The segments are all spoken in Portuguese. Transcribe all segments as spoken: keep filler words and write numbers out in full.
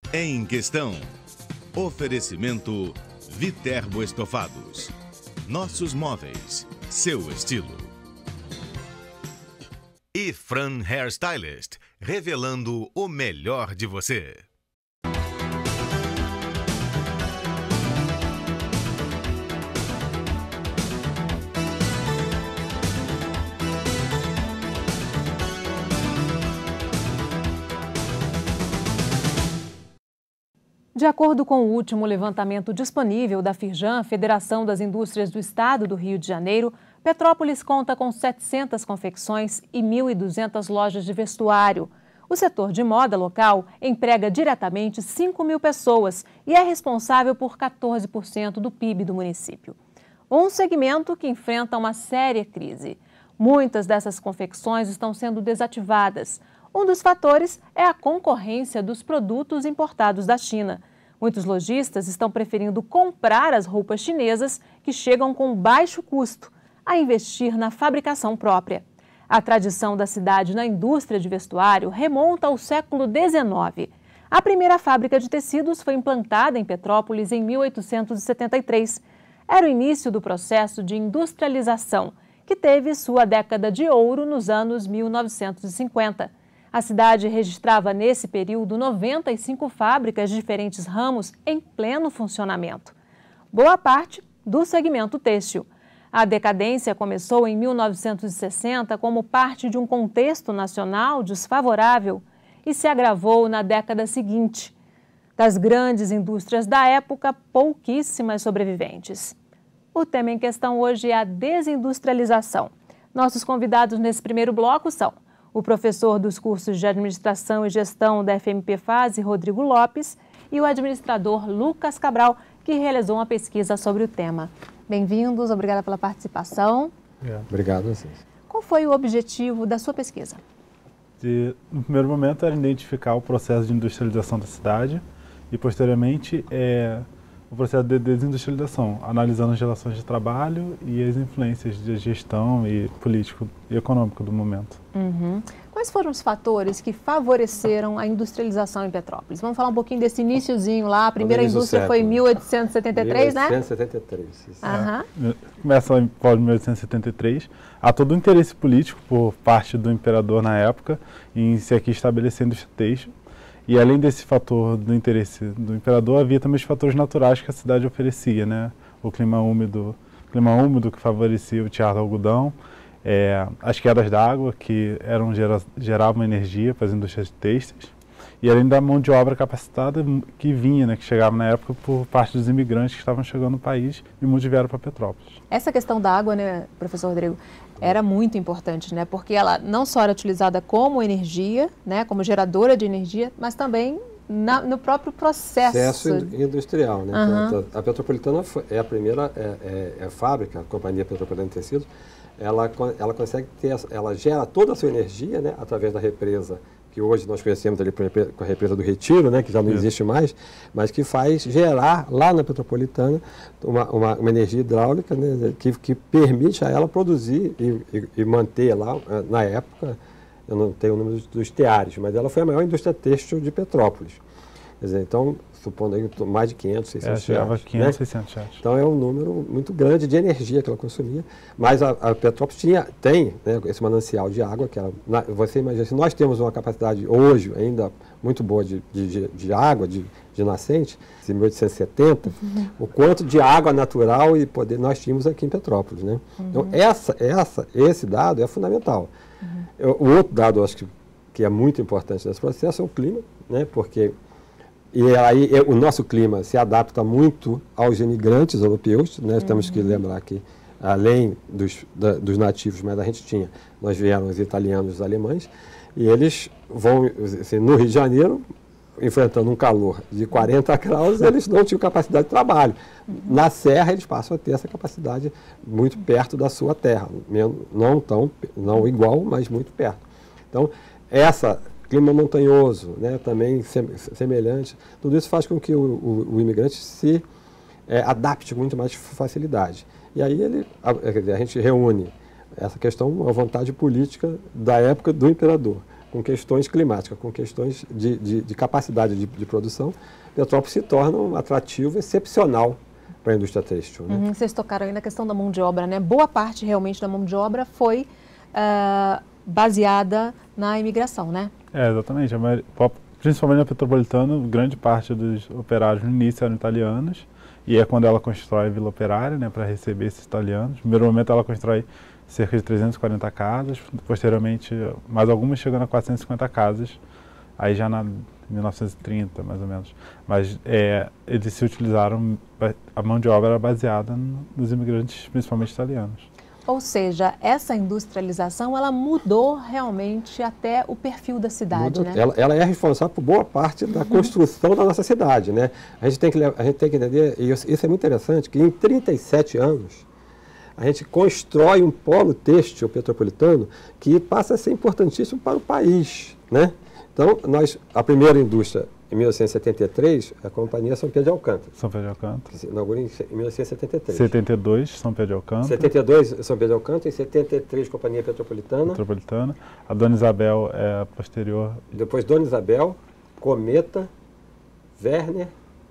Em Questão. Oferecimento Viterbo Estofados. Nossos móveis, seu estilo. E Fran Hairstylist, revelando o melhor de você. De acordo com o último levantamento disponível da Firjan, Federação das Indústrias do Estado do Rio de Janeiro, Petrópolis conta com setecentas confecções e mil e duzentas lojas de vestuário. O setor de moda local emprega diretamente cinco mil pessoas e é responsável por quatorze por cento do P I B do município. Um segmento que enfrenta uma séria crise. Muitas dessas confecções estão sendo desativadas. Um dos fatores é a concorrência dos produtos importados da China. Muitos lojistas estão preferindo comprar as roupas chinesas que chegam com baixo custo, a investir na fabricação própria. A tradição da cidade na indústria de vestuário remonta ao século dezenove. A primeira fábrica de tecidos foi implantada em Petrópolis em mil oitocentos e setenta e três. Era o início do processo de industrialização, que teve sua década de ouro nos anos mil novecentos e cinquenta. A cidade registrava nesse período noventa e cinco fábricas de diferentes ramos em pleno funcionamento. Boa parte do segmento têxtil. A decadência começou em mil novecentos e sessenta como parte de um contexto nacional desfavorável e se agravou na década seguinte. Das grandes indústrias da época, pouquíssimas sobreviventes. O tema em questão hoje é a desindustrialização. Nossos convidados nesse primeiro bloco são o professor dos cursos de Administração e Gestão da F M P Fase, Rodrigo Lopes, e o administrador Lucas Cabral, que realizou uma pesquisa sobre o tema. Bem-vindos, obrigada pela participação. É. Obrigado a vocês. Qual foi o objetivo da sua pesquisa? De, no primeiro momento era identificar o processo de industrialização da cidade e, posteriormente, é, o processo de desindustrialização, analisando as relações de trabalho e as influências de gestão e político e econômico do momento. Uhum. Quais foram os fatores que favoreceram a industrialização em Petrópolis? Vamos falar um pouquinho desse iniciozinho lá. A primeira indústria foi em mil oitocentos e setenta e três, né? mil oitocentos e setenta e três, isso. Uhum. É, começa em mil oitocentos e setenta e três. Há todo o interesse político por parte do imperador na época em se aqui estabelecer a indústria têxtil. E além desse fator do interesse do imperador, havia também os fatores naturais que a cidade oferecia, né? O clima úmido, clima úmido que favorecia o tear do algodão, é, as quedas d'água que eram, gera, geravam energia para as indústrias têxteis, e além da mão de obra capacitada que vinha, né, que chegava na época por parte dos imigrantes que estavam chegando no país e muitos vieram para Petrópolis. Essa questão da água, né, professor Rodrigo, era muito importante, né, porque ela não só era utilizada como energia, né, como geradora de energia, mas também na, no próprio processo. Processo industrial, né? Uhum. A Petropolitana é a primeira é, é, é a fábrica, a Companhia Petropolitana de Tecidos, ela, ela consegue ter, ela gera toda a sua energia, né, através da represa, que hoje nós conhecemos ali com a represa do Retiro, né, que já não existe mais, mas que faz gerar lá na Petropolitana uma, uma, uma energia hidráulica, né, que, que permite a ela produzir e, e, e manter lá, na época, eu não tenho o número dos, dos teares, mas ela foi a maior indústria têxtil de Petrópolis. Quer dizer, então, supondo aí mais de quinhentos, seiscentos é, reais. quinhentos, né? seiscentos reais. Então é um número muito grande de energia que ela consumia, mas a, a Petrópolis tinha, tem, né, esse manancial de água, que ela, na, você imagina, se nós temos uma capacidade hoje ainda muito boa de, de, de água, de, de nascente, em mil oitocentos e setenta, uhum. o quanto de água natural e poder nós tínhamos aqui em Petrópolis. Né? Uhum. Então essa, essa, esse dado é fundamental. Uhum. Eu, o outro dado, eu acho que, que é muito importante nesse processo é o clima, né, porque e aí o nosso clima se adapta muito aos imigrantes europeus, né? Uhum. Temos que lembrar que, além dos, da, dos nativos, mas a gente tinha, nós vieram os italianos e os alemães, e eles vão, assim, no Rio de Janeiro, enfrentando um calor de quarenta graus, eles não tinham capacidade de trabalho. Uhum. Na serra, eles passam a ter essa capacidade muito perto da sua terra, não, tão, não igual, mas muito perto. Então, essa... clima montanhoso, né, também semelhante, tudo isso faz com que o, o, o imigrante se é, adapte com muito mais facilidade. E aí ele, a, a gente reúne essa questão, a vontade política da época do imperador, com questões climáticas, com questões de, de, de capacidade de, de produção, Petrópolis se torna um atrativo excepcional para a indústria têxtil. Né? Uhum, vocês tocaram aí na questão da mão de obra, né? Boa parte realmente da mão de obra foi uh, baseada na imigração, né? É, exatamente. A maioria, principalmente na Petropolitana, grande parte dos operários no início eram italianos, e é quando ela constrói a Vila Operária, né, para receber esses italianos. No primeiro momento ela constrói cerca de trezentas e quarenta casas, posteriormente mais algumas chegando a quatrocentas e cinquenta casas, aí já na mil novecentos e trinta, mais ou menos. Mas é, eles se utilizaram, a mão de obra era baseada nos imigrantes, principalmente italianos. Ou seja, essa industrialização, ela mudou realmente até o perfil da cidade, Muda, né? Ela, ela é responsável por boa parte da construção da nossa cidade, né? A gente tem que, a gente tem que entender, e isso, isso é muito interessante, que em trinta e sete anos, a gente constrói um polo têxtil petropolitano que passa a ser importantíssimo para o país, né? Então, nós, a primeira indústria, em mil oitocentos e setenta e três, a companhia São Pedro de Alcântara. São Pedro de Alcântara. Que se inaugura em mil oitocentos e setenta e três. setenta e dois, São Pedro de Alcântara. setenta e dois, São Pedro de Alcântara. Em setenta e três, Companhia Petropolitana. Petropolitana. A Dona Isabel é a posterior. Depois, Dona Isabel, Cometa, Werner.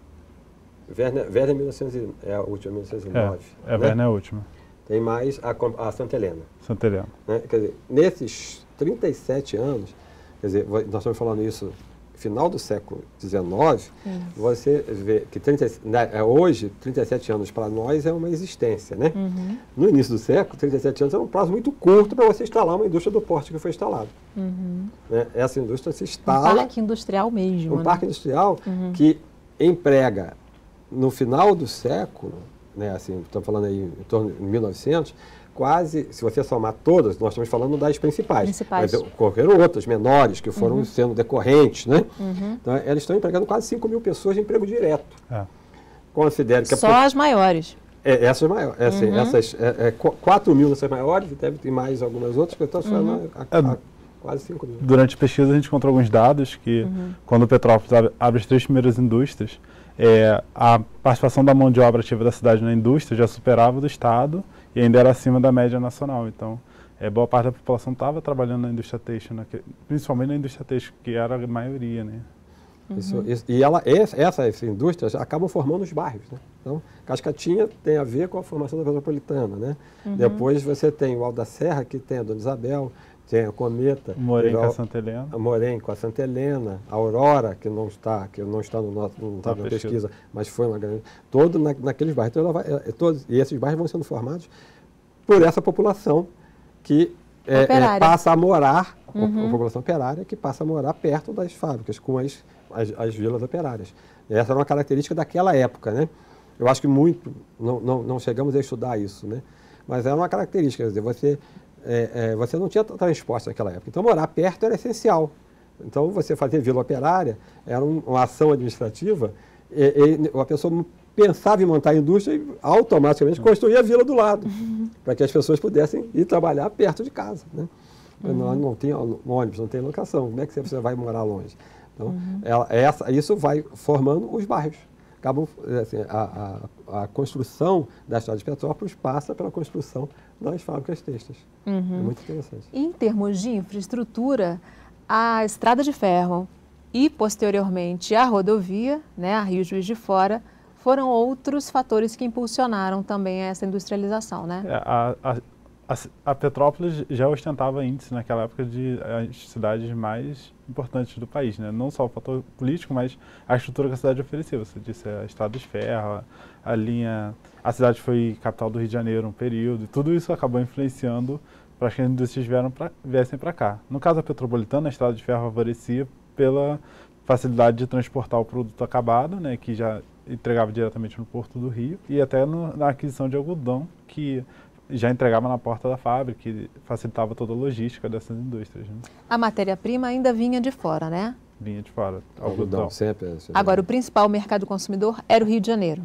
Werner, Werner mil e novecentos, é a última, mil novecentos e nove. É, é né? Werner é a última. Tem mais a, a Santa Helena. Santa Helena. Né? Quer dizer, nesses trinta e sete anos, quer dizer, nós estamos falando isso final do século dezenove, hum. você vê que trinta, né, hoje, trinta e sete anos para nós é uma existência, né? Uhum. No início do século, trinta e sete anos é um prazo muito curto para você instalar uma indústria do porte que foi instalada. Uhum. Né? Essa indústria se instala... Um parque industrial mesmo. Um né? parque industrial uhum. que emprega, no final do século, né, assim, estamos falando aí em torno de mil e novecentos, quase, se você somar todas, nós estamos falando das principais. principais. Mas ocorreram outras, menores, que foram uhum. sendo decorrentes, né? Uhum. Então, elas estão empregando quase cinco mil pessoas de emprego direto. É. Considere que... Só a... as maiores. É, essas maiores. Assim, uhum. Essas, é, é, quatro mil dessas maiores, deve ter mais algumas outras, que estão falando uhum. a, a, a quase cinco mil. Durante a pesquisa, a gente encontrou alguns dados que, uhum. quando o Petrópolis abre, abre as três primeiras indústrias, é, a participação da mão de obra ativa da cidade na indústria já superava do Estado e ainda era acima da média nacional. Então, é, boa parte da população estava trabalhando na indústria têxtil, né, que, principalmente na indústria têxtil, que era a maioria. Né? Uhum. Isso, isso, e ela, essas indústrias acabam formando os bairros. Né? Então, Cascatinha tem a ver com a formação da Petropolitana. Né? Uhum. Depois você tem o Alto da Serra, que tem a Dona Isabel, tem a Cometa, Morém com a Santa Helena, a Morém com a Santa Helena, a Aurora, que não está, que não está no nosso, não está na pesquisa. pesquisa, mas foi uma grande, todo na, naqueles bairros. Então, ela vai, é, todos, e esses bairros vão sendo formados por essa população que é, é, passa a morar, uhum. a população operária que passa a morar perto das fábricas, com as, as, as vilas operárias. E essa era uma característica daquela época, né? Eu acho que muito, não, não, não chegamos a estudar isso, né? Mas era uma característica, quer dizer, você É, é, você não tinha transporte naquela época. Então, morar perto era essencial. Então, você fazer vila operária era um, uma ação administrativa, e, e a pessoa pensava em montar a indústria e automaticamente construía a vila do lado, uhum. para que as pessoas pudessem ir trabalhar perto de casa. Né? Uhum. Não, não tem ônibus, não tem locação. Como é que você vai morar longe? Então, uhum. ela, essa, isso vai formando os bairros. Acabam, assim, a, a, a construção da cidade de Petrópolis passa pela construção das fábricas têxteis. Uhum. É muito interessante. Em termos de infraestrutura, a estrada de ferro e, posteriormente, a rodovia, né, a Rio Juiz de Fora, foram outros fatores que impulsionaram também essa industrialização, né? É, a, a, a, a Petrópolis já ostentava índice naquela época de as cidades mais importantes do país, né? Não só o fator político, mas a estrutura que a cidade oferecia. Você disse a estrada de ferro, a linha... A cidade foi capital do Rio de Janeiro um período, e tudo isso acabou influenciando para que as indústrias vieram pra, viessem para cá. No caso da Petropolitana, a estrada de ferro favorecia pela facilidade de transportar o produto acabado, né, que já entregava diretamente no Porto do Rio, e até no, na aquisição de algodão, que já entregava na porta da fábrica, que facilitava toda a logística dessas indústrias. Né? A matéria-prima ainda vinha de fora, né? Vinha de fora, algodão. algodão sempre, sempre. Agora, o principal mercado consumidor era o Rio de Janeiro.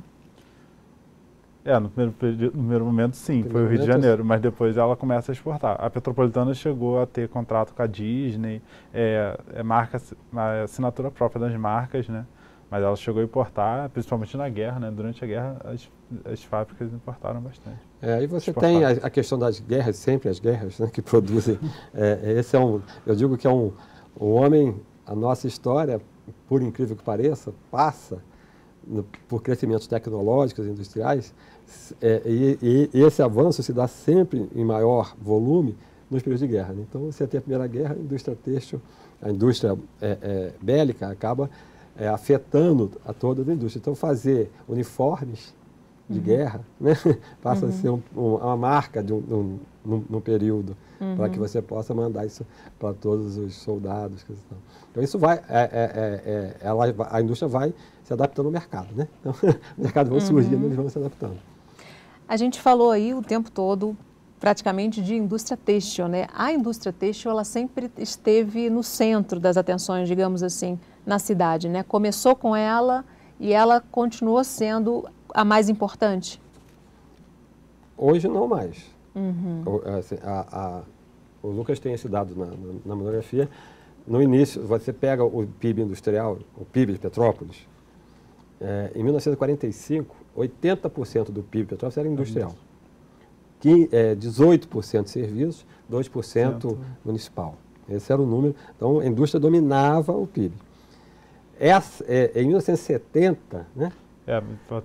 É, no primeiro, no primeiro momento sim, primeiro foi o Rio de Janeiro, mas depois ela começa a exportar. A Petropolitana chegou a ter contrato com a Disney, é, é marca, a assinatura própria das marcas, né? Mas ela chegou a importar, principalmente na guerra, né? Durante a guerra as, as fábricas importaram bastante. É, e você tem a, a questão das guerras, sempre as guerras, né, que produzem. É, esse é um, eu digo que é um, O homem, a nossa história, por incrível que pareça, passa no, por crescimentos tecnológicos e industriais, é, e, e esse avanço se dá sempre em maior volume nos períodos de guerra. Né? Então, você tem a Primeira Guerra, a indústria têxtil, a indústria é, é, bélica acaba é, afetando a toda a indústria. Então, fazer uniformes de uhum. guerra, né? passa uhum. a ser um, um, uma marca de um, um, um período, uhum. para que você possa mandar isso para todos os soldados. Que estão. Então, isso vai, é, é, é, ela, a indústria vai se adaptando ao mercado. Né? Então, o mercado vai uhum. surgindo, eles vão se adaptando. A gente falou aí o tempo todo, praticamente, de indústria têxtil, né? A indústria têxtil, ela sempre esteve no centro das atenções, digamos assim, na cidade, né? Começou com ela e ela continuou sendo a mais importante? Hoje não mais. Uhum. O, assim, a, a, o Lucas tem esse dado na, na, na monografia. No início, você pega o P I B industrial, o P I B de Petrópolis, é, em mil novecentos e quarenta e cinco, oitenta por cento do P I B de Petrópolis era industrial. Que, é, dezoito por cento serviços, dois por cento municipal. Esse era o número. Então, a indústria dominava o P I B. Essa, é, em mil novecentos e setenta, né? É,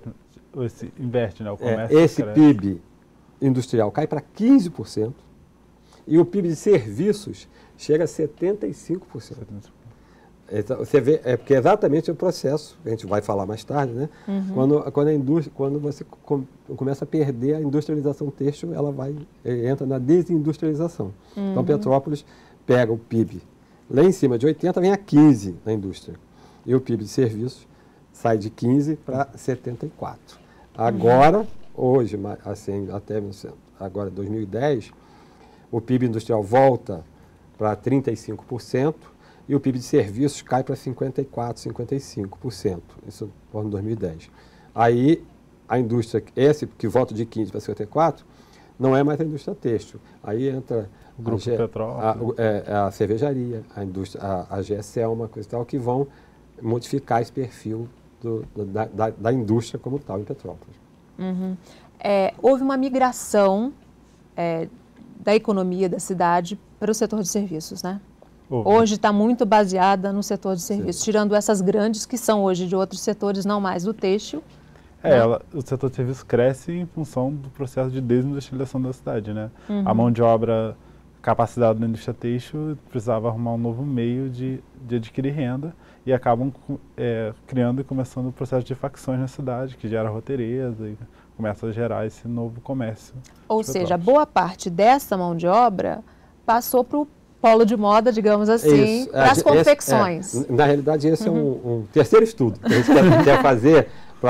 esse inverte, né? O comércio é, esse cresce. P I B industrial cai para quinze por cento e o P I B de serviços chega a setenta e cinco por cento. Então, você vê, é porque é exatamente o processo, a gente vai falar mais tarde, né? Uhum. Quando, quando, a indústria, quando você com, começa a perder a industrialização têxtil, ela vai, entra na desindustrialização. Uhum. Então, Petrópolis pega o P I B lá em cima de oitenta, vem a quinze na indústria. E o P I B de serviços sai de quinze para setenta e quatro. Agora, uhum. hoje, assim, até agora dois mil e dez, o P I B industrial volta para trinta e cinco por cento e o P I B de serviços cai para cinquenta e quatro, cinquenta e cinco por cento. Isso em dois mil e dez. Aí, a indústria, esse que volta de quinze para cinquenta e quatro, não é mais a indústria têxtil. Aí entra o grupo a, Petrópolis, a, a, a cervejaria, a, indústria, a, a G S L, uma coisa e tal, que vão modificar esse perfil do, da, da, da indústria como tal em Petrópolis. Uhum. É, houve uma migração é, da economia da cidade para o setor de serviços, né? Uhum. Hoje está muito baseada no setor de serviços, Sim. tirando essas grandes que são hoje de outros setores, não mais do têxtil. É, né? ela, o setor de serviços cresce em função do processo de desindustrialização da cidade, né? Uhum. A mão de obra capacitada da indústria têxtil precisava arrumar um novo meio de, de adquirir renda e acabam é, criando e começando o processo de facções na cidade, que gera roteireza e começa a gerar esse novo comércio. Ou seja, boa parte dessa mão de obra passou para o polo de moda, digamos assim, para as confecções. Esse, é, na realidade, esse uhum. é um, um terceiro estudo que a gente quer, quer fazer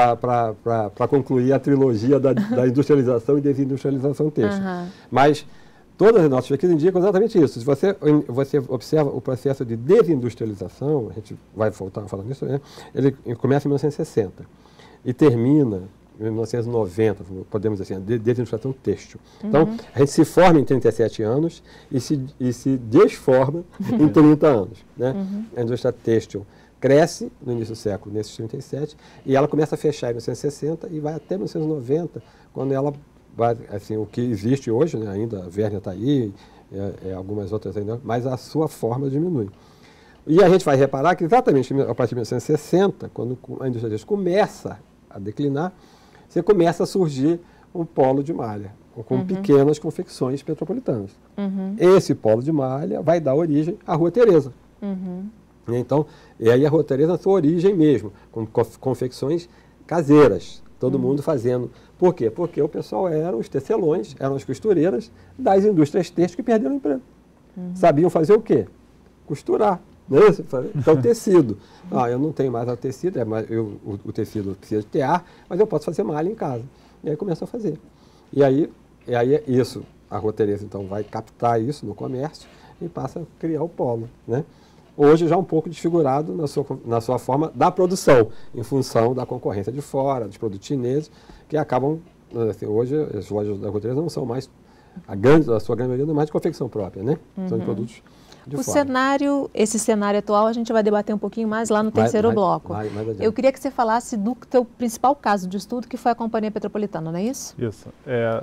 para concluir a trilogia da, da industrialização e desindustrialização têxtil. Uhum. Mas todas as nossas pesquisas indicam exatamente isso. Se você, você observa o processo de desindustrialização, a gente vai voltar a falar nisso, né? Ele começa em mil novecentos e sessenta e termina em mil novecentos e noventa, podemos dizer assim, a desindustrialização têxtil. Uhum. Então, a gente se forma em trinta e sete anos e se, e se desforma em trinta anos. Né? Uhum. A indústria têxtil cresce no início do século, nesses trinta e sete, e ela começa a fechar em mil novecentos e sessenta e vai até mil novecentos e noventa, quando ela vai, assim, o que existe hoje, né, ainda a Vérnia está aí, é, é, algumas outras ainda, mas a sua forma diminui. E a gente vai reparar que exatamente a partir de mil novecentos e sessenta, quando a indústria têxtil começa a declinar, você começa a surgir um polo de malha, com uhum. pequenas confecções petropolitanas. Uhum. Esse polo de malha vai dar origem à Rua Teresa. Uhum. Então, e aí a Rua Teresa, a sua origem mesmo, com confecções caseiras, todo uhum. mundo fazendo. Por quê? Porque o pessoal eram os tecelões, eram as costureiras das indústrias têxteis que perderam o emprego. Uhum. Sabiam fazer o quê? Costurar. Né? Então, tecido. Ah, eu não tenho mais o tecido, é mais, eu, o, o tecido precisa de tear, mas eu posso fazer malha em casa. E aí começa a fazer. E aí, e aí isso, a Rua Teresa, então, vai captar isso no comércio e passa a criar o polo. Né? Hoje já um pouco desfigurado na sua, na sua forma da produção, em função da concorrência de fora, dos produtos chineses, que acabam, assim, hoje as lojas da Rua Teresa não são mais, a, grande, a sua grande maioria não é mais de confecção própria, né? Uhum. São de produtos de o fora. cenário, esse cenário atual, a gente vai debater um pouquinho mais lá no terceiro mais, bloco. Mais, mais adiante. Eu queria que você falasse do teu principal caso de estudo, que foi a Companhia Petropolitana, não é isso? Isso. É,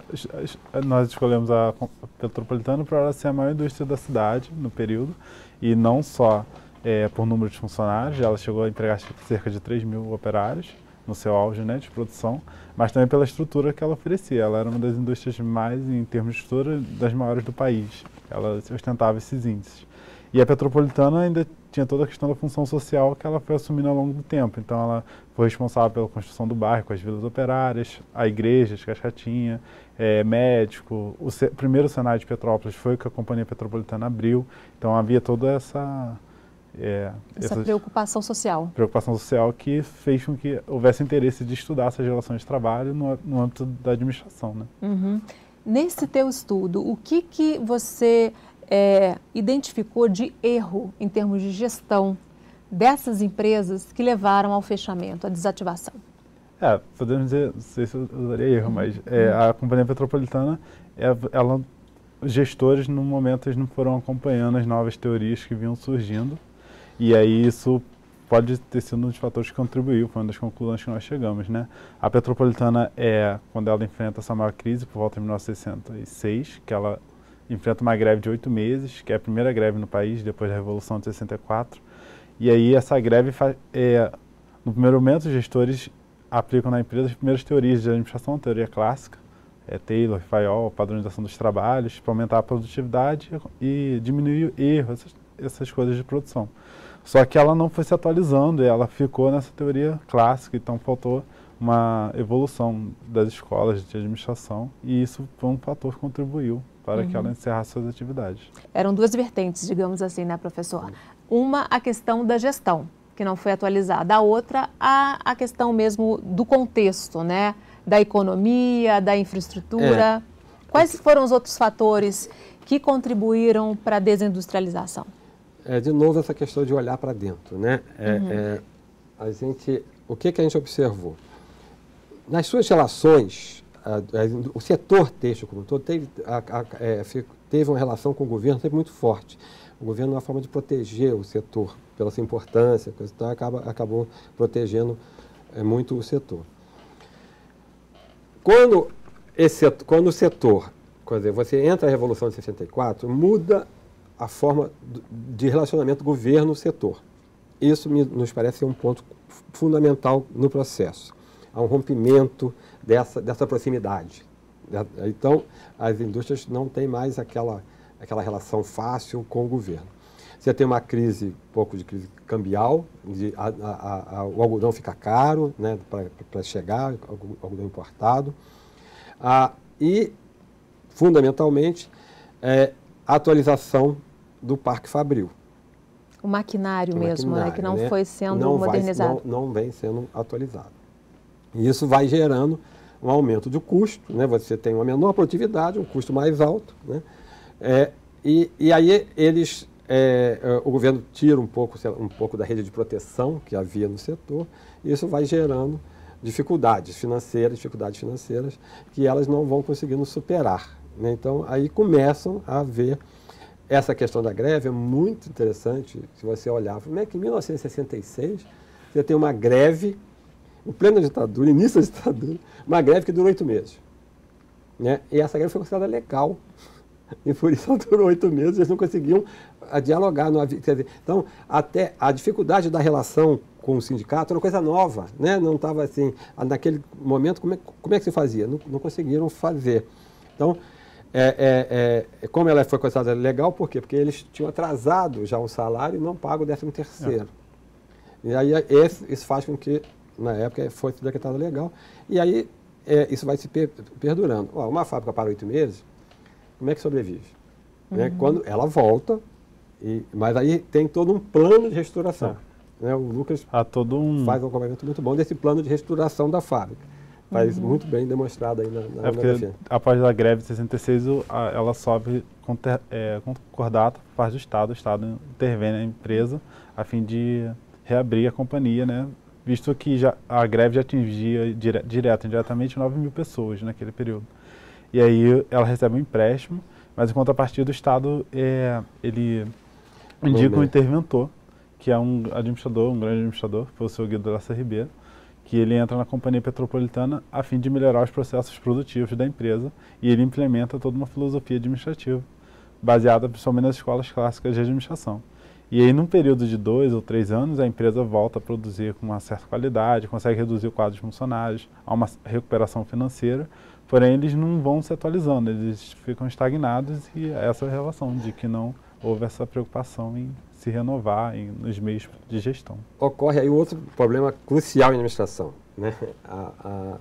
nós escolhemos a Petropolitana para ela ser a maior indústria da cidade no período, e não só é, por número de funcionários, ela chegou a empregar cerca de três mil operários no seu auge, né, de produção, mas também pela estrutura que ela oferecia. Ela era uma das indústrias mais, em termos de estrutura, das maiores do país. Ela ostentava esses índices. E a Petropolitana ainda tinha toda a questão da função social que ela foi assumindo ao longo do tempo. Então ela foi responsável pela construção do bairro, com as vilas operárias, a igreja de Cascatinha, é, médico. O ce- primeiro Senai de Petrópolis foi o que a Companhia Petropolitana abriu. Então havia toda essa... É, Essa preocupação social. Preocupação social que fez com que houvesse interesse de estudar essas relações de trabalho no, no âmbito da administração, né? Uhum. Nesse teu estudo, o que, que você é, identificou de erro em termos de gestão dessas empresas que levaram ao fechamento, à desativação? É, podemos dizer, não sei se eu usaria erro, mas é, a Companhia Petropolitana, é, ela, os gestores, no momento, eles não foram acompanhando as novas teorias que vinham surgindo. E aí isso pode ter sido um dos fatores que contribuiu, foi uma das conclusões que nós chegamos, né? A Petropolitana é, quando ela enfrenta essa maior crise, por volta de mil novecentos e sessenta e seis, que ela enfrenta uma greve de oito meses, que é a primeira greve no país, depois da Revolução de sessenta e quatro. E aí essa greve, é, no primeiro momento, os gestores aplicam na empresa as primeiras teorias de administração, a teoria clássica, é, Taylor, Fayol, padronização dos trabalhos, para aumentar a produtividade e diminuir erros, essas, essas coisas de produção. Só que ela não foi se atualizando, ela ficou nessa teoria clássica, então faltou uma evolução das escolas de administração, e isso foi um fator que contribuiu para uhum. que ela encerrasse suas atividades. Eram duas vertentes, digamos assim, né, professor? Uma, a questão da gestão, que não foi atualizada. A outra, a, a questão mesmo do contexto, né? Da economia, da infraestrutura. É. Quais foram os outros fatores que contribuíram para a desindustrialização? É, de novo, essa questão de olhar para dentro, né? É, uhum. é, a gente, o que, que a gente observou? Nas suas relações, a, a, o setor têxtil como um todo teve, a, a, é, teve uma relação com o governo sempre muito forte. O governo, uma forma de proteger o setor, pela sua importância, coisa, então acaba, acabou protegendo é, muito o setor. Quando, esse, quando o setor, quer dizer, você entra na Revolução de sessenta e quatro, muda a forma de relacionamento governo-setor. Isso me, nos parece ser um ponto fundamental no processo. Há um rompimento dessa, dessa proximidade. Então, as indústrias não têm mais aquela, aquela relação fácil com o governo. Você tem uma crise, um pouco de crise cambial, de, a, a, a, o algodão fica caro, né, para chegar, algodão importado. Ah, e, fundamentalmente, é, a atualização do Parque Fabril. O maquinário o mesmo, maquinário, né, que não né? foi sendo não modernizado. Vai, não, não vem sendo atualizado. E isso vai gerando um aumento de custo, né? Você tem uma menor produtividade, um custo mais alto, né? É, e, e aí eles, é, o governo tira um pouco, um pouco da rede de proteção que havia no setor, e isso vai gerando dificuldades financeiras, dificuldades financeiras que elas não vão conseguindo superar, né? Então, aí começam a haver essa questão da greve, é muito interessante se você olhar. Como é que em mil novecentos e sessenta e seis você tem uma greve, no pleno ditadura, início da ditadura, uma greve que durou oito meses. Né? E essa greve foi considerada legal. E por isso ela durou oito meses, eles não conseguiam a, dialogar. Não havia, quer dizer, então, até a dificuldade da relação com o sindicato era uma coisa nova. Né? Não estava assim, naquele momento, como é, como é que se fazia? Não, não conseguiram fazer. Então, É, é, é, como ela foi considerada legal, por quê? Porque eles tinham atrasado já o salário e não pago o décimo terceiro. É. E aí esse, isso faz com que, na época, fosse decretado legal. E aí é, isso vai se per, perdurando. Ó, uma fábrica para oito meses, como é que sobrevive? Uhum. Né? Quando ela volta, e, mas aí tem todo um plano de restauração. É. Né? O Lucas Há todo um... faz um acompanhamento muito bom desse plano de restauração da fábrica. Faz uhum. muito bem demonstrado aí na, na É porque, após a greve de sessenta e seis, o, a, ela sobe com é, concordata por parte do Estado. O Estado intervém na empresa a fim de reabrir a companhia, né? Visto que já, a greve já atingia dire, direto e indiretamente nove mil pessoas naquele período. E aí ela recebe um empréstimo, mas em contrapartida o Estado é, ele indica um interventor, que é um administrador, um grande administrador, que foi o seu Guido Lessa Ribeiro, que ele entra na Companhia Petropolitana a fim de melhorar os processos produtivos da empresa, e ele implementa toda uma filosofia administrativa, baseada principalmente nas escolas clássicas de administração. E aí, num período de dois ou três anos, a empresa volta a produzir com uma certa qualidade, consegue reduzir o quadro de funcionários, há uma recuperação financeira, porém eles não vão se atualizando, eles ficam estagnados, e essa é a relação de que não houve essa preocupação em se renovar em, nos meios de gestão. Ocorre aí outro problema crucial em administração, né? A, a,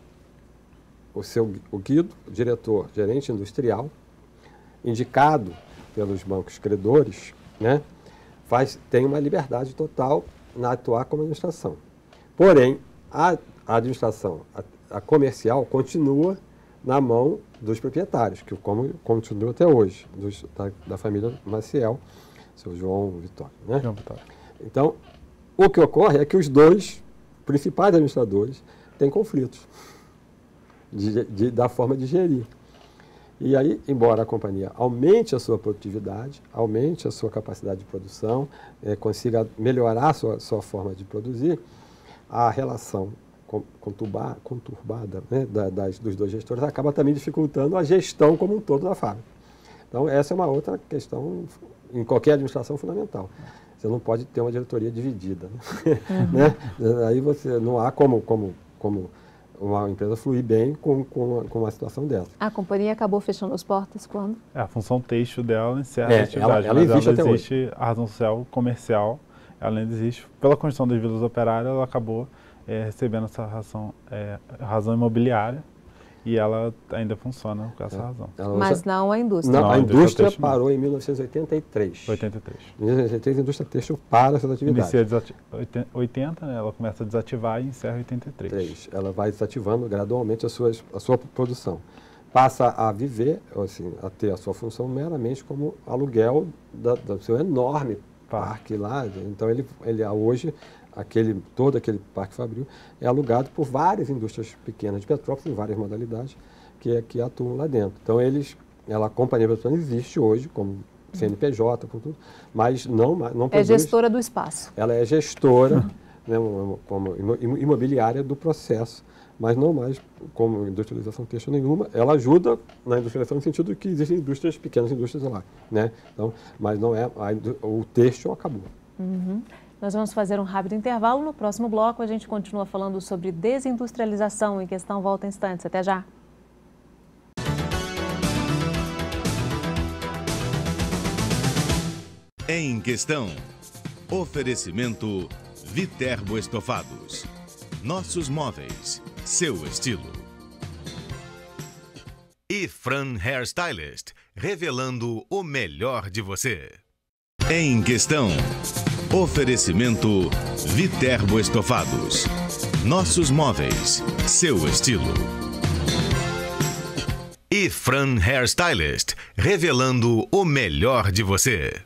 o seu o Guido, o diretor, gerente industrial, indicado pelos bancos credores, né, faz, tem uma liberdade total na atuar como administração. Porém, a, a administração, a, a comercial, continua na mão dos proprietários, que como continua até hoje, dos, da, da família Maciel, seu João Vitório, né? João Vitório. Então, o que ocorre é que os dois principais administradores têm conflitos de, de, da forma de gerir. E aí, embora a companhia aumente a sua produtividade, aumente a sua capacidade de produção, eh, consiga melhorar a sua, sua forma de produzir, a relação conturba, conturbada, né, da, das, dos dois gestores acaba também dificultando a gestão como um todo da fábrica. Então, essa é uma outra questão, em qualquer administração, fundamental. Você não pode ter uma diretoria dividida. Né? Uhum. Né? Aí você não há como... como, como uma empresa fluir bem com, com, com uma situação dessa. A companhia acabou fechando as portas quando? É, a função têxtil dela encerra é, a atividade, ela, ela existe ela até existe, hoje. A razão social comercial, ela ainda existe. Pela construção das vilas operárias, ela acabou é, recebendo essa razão, é, razão imobiliária, e ela ainda funciona com essa é, razão. Mas usa... não a indústria. Não, não a indústria, indústria parou em mil novecentos e oitenta e três. oitenta e três. Em mil novecentos e oitenta e três, a indústria têxtil para suas atividades. Inicia em oitenta, né, ela começa a desativar e encerra em oitenta e três. três. Ela vai desativando gradualmente a, suas, a sua produção. Passa a viver, assim, a ter a sua função meramente como aluguel da, do seu enorme parque lá. Então, ele, ele hoje... Aquele, todo aquele parque fabril é alugado por várias indústrias pequenas de Petrópolis, em várias modalidades, que, que atuam lá dentro. Então, eles, ela, a Companhia Petropolitana existe hoje, como C N P J, com tudo, mas não, não produz. É gestora do espaço. Ela é gestora, né, como imobiliária do processo, mas não mais como industrialização têxtil nenhuma. Ela ajuda na industrialização no sentido de que existem indústrias, pequenas indústrias lá, né? Então, mas não é, a, o têxtil acabou. Uhum. Nós vamos fazer um rápido intervalo. No próximo bloco, a gente continua falando sobre desindustrialização. Em Questão volta em instantes. Até já. Em Questão. Oferecimento Viterbo Estofados. Nossos móveis. Seu estilo. E Fran Hairstylist. Revelando o melhor de você. Em Questão. Oferecimento Viterbo Estofados. Nossos móveis. Seu estilo. E Fran Hairstylist. Revelando o melhor de você.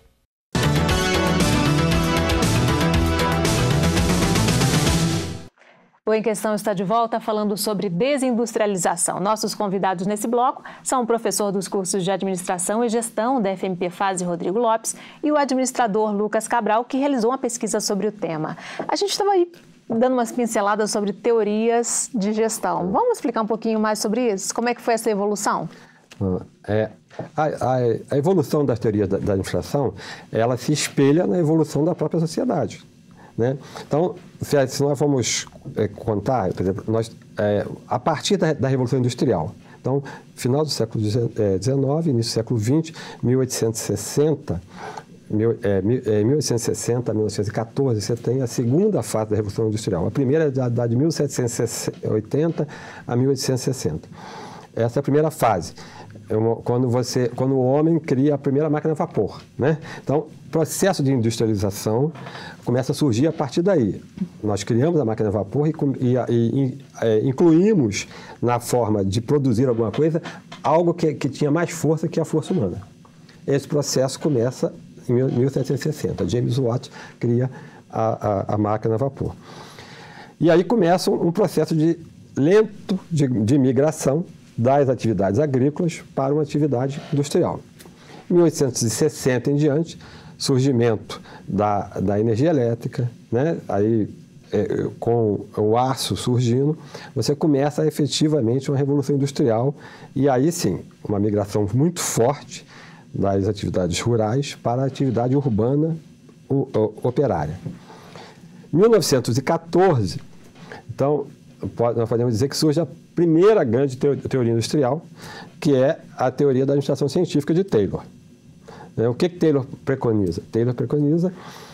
O Em Questão está de volta falando sobre desindustrialização. Nossos convidados nesse bloco são o professor dos cursos de Administração e Gestão da F M P Fase, Rodrigo Lopes, e o administrador Lucas Cabral, que realizou uma pesquisa sobre o tema. A gente estava aí dando umas pinceladas sobre teorias de gestão. Vamos explicar um pouquinho mais sobre isso? Como é que foi essa evolução? É, a, a, a evolução das teorias da, da administração, ela se espelha na evolução da própria sociedade. Né? Então, se, se nós vamos é, contar, por exemplo, nós, é, a partir da, da Revolução Industrial, então, final do século dezenove, início do século vinte, mil oitocentos e sessenta, mil, é, mil oitocentos e sessenta a mil novecentos e quatorze, você tem a segunda fase da Revolução Industrial. A primeira é da, da de mil setecentos e oitenta a mil oitocentos e sessenta. Essa é a primeira fase. Quando, você, quando o homem cria a primeira máquina a vapor, né? Então, o processo de industrialização começa a surgir a partir daí. Nós criamos a máquina a vapor e, e, e é, incluímos na forma de produzir alguma coisa algo que, que tinha mais força que a força humana. Esse processo começa em mil setecentos e sessenta. James Watt cria a, a, a máquina a vapor. E aí começa um, um processo de, lento de, de migração das atividades agrícolas para uma atividade industrial. Em mil oitocentos e sessenta em diante, surgimento da, da energia elétrica, né? Aí, é, com o aço surgindo, você começa efetivamente uma revolução industrial e aí sim, uma migração muito forte das atividades rurais para a atividade urbana o, o, operária. Em mil novecentos e quatorze, então, pode, nós podemos dizer que surge a primeira grande teoria industrial, que é a teoria da administração científica de Taylor. O que, que Taylor preconiza? Taylor preconiza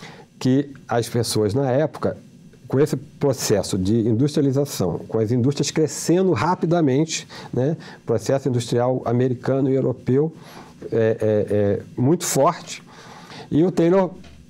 que as pessoas, na época, com esse processo de industrialização, com as indústrias crescendo rapidamente, né, processo industrial americano e europeu é, é, é muito forte, e o Taylor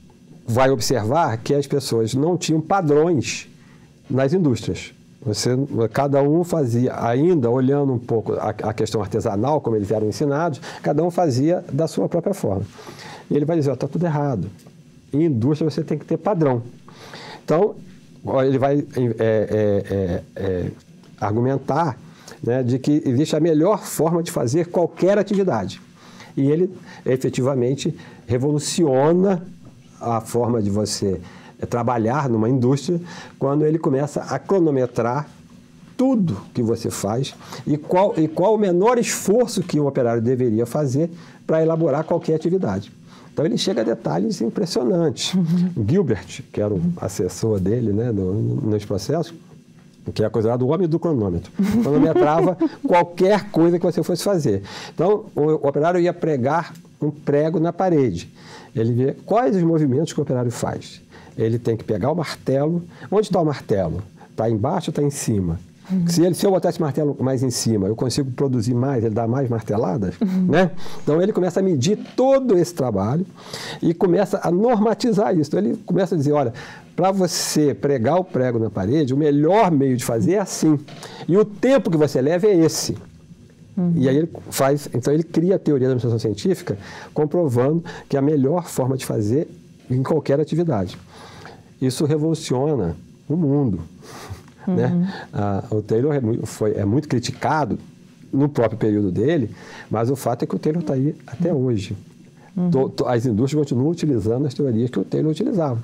vai observar que as pessoas não tinham padrões nas indústrias. Você, cada um fazia, ainda olhando um pouco a, a questão artesanal, como eles eram ensinados, cada um fazia da sua própria forma. E ele vai dizer, está tudo errado. Em indústria você tem que ter padrão. Então, ele vai é, é, é, é, argumentar, né, de que existe a melhor forma de fazer qualquer atividade. E ele efetivamente revoluciona a forma de você trabalhar numa indústria quando ele começa a cronometrar tudo que você faz e qual, e qual o menor esforço que um operário deveria fazer para elaborar qualquer atividade. Então ele chega a detalhes impressionantes. Uhum. Gilbert, que era o assessor dele, né, no, no, nesse processo, que é considerado o homem do cronômetro, cronometrava qualquer coisa que você fosse fazer. Então o, o operário ia pregar um prego na parede. Ele vê quais os movimentos que o operário faz. Ele tem que pegar o martelo. Onde está o martelo? Está embaixo ou está em cima? Uhum. Se, ele, se eu botar esse martelo mais em cima, eu consigo produzir mais, ele dá mais marteladas? Uhum. Né? Então, ele começa a medir todo esse trabalho e começa a normatizar isso. Então, ele começa a dizer, olha, para você pregar o prego na parede, o melhor meio de fazer é assim. E o tempo que você leva é esse. Uhum. E aí ele faz, então ele cria a teoria da administração científica, comprovando que a melhor forma de fazer em qualquer atividade. Isso revoluciona o mundo. Uhum. Né? Ah, o Taylor é muito, foi, é muito criticado no próprio período dele, mas o fato é que o Taylor está aí até hoje. Uhum. To, to, as indústrias continuam utilizando as teorias que o Taylor utilizava.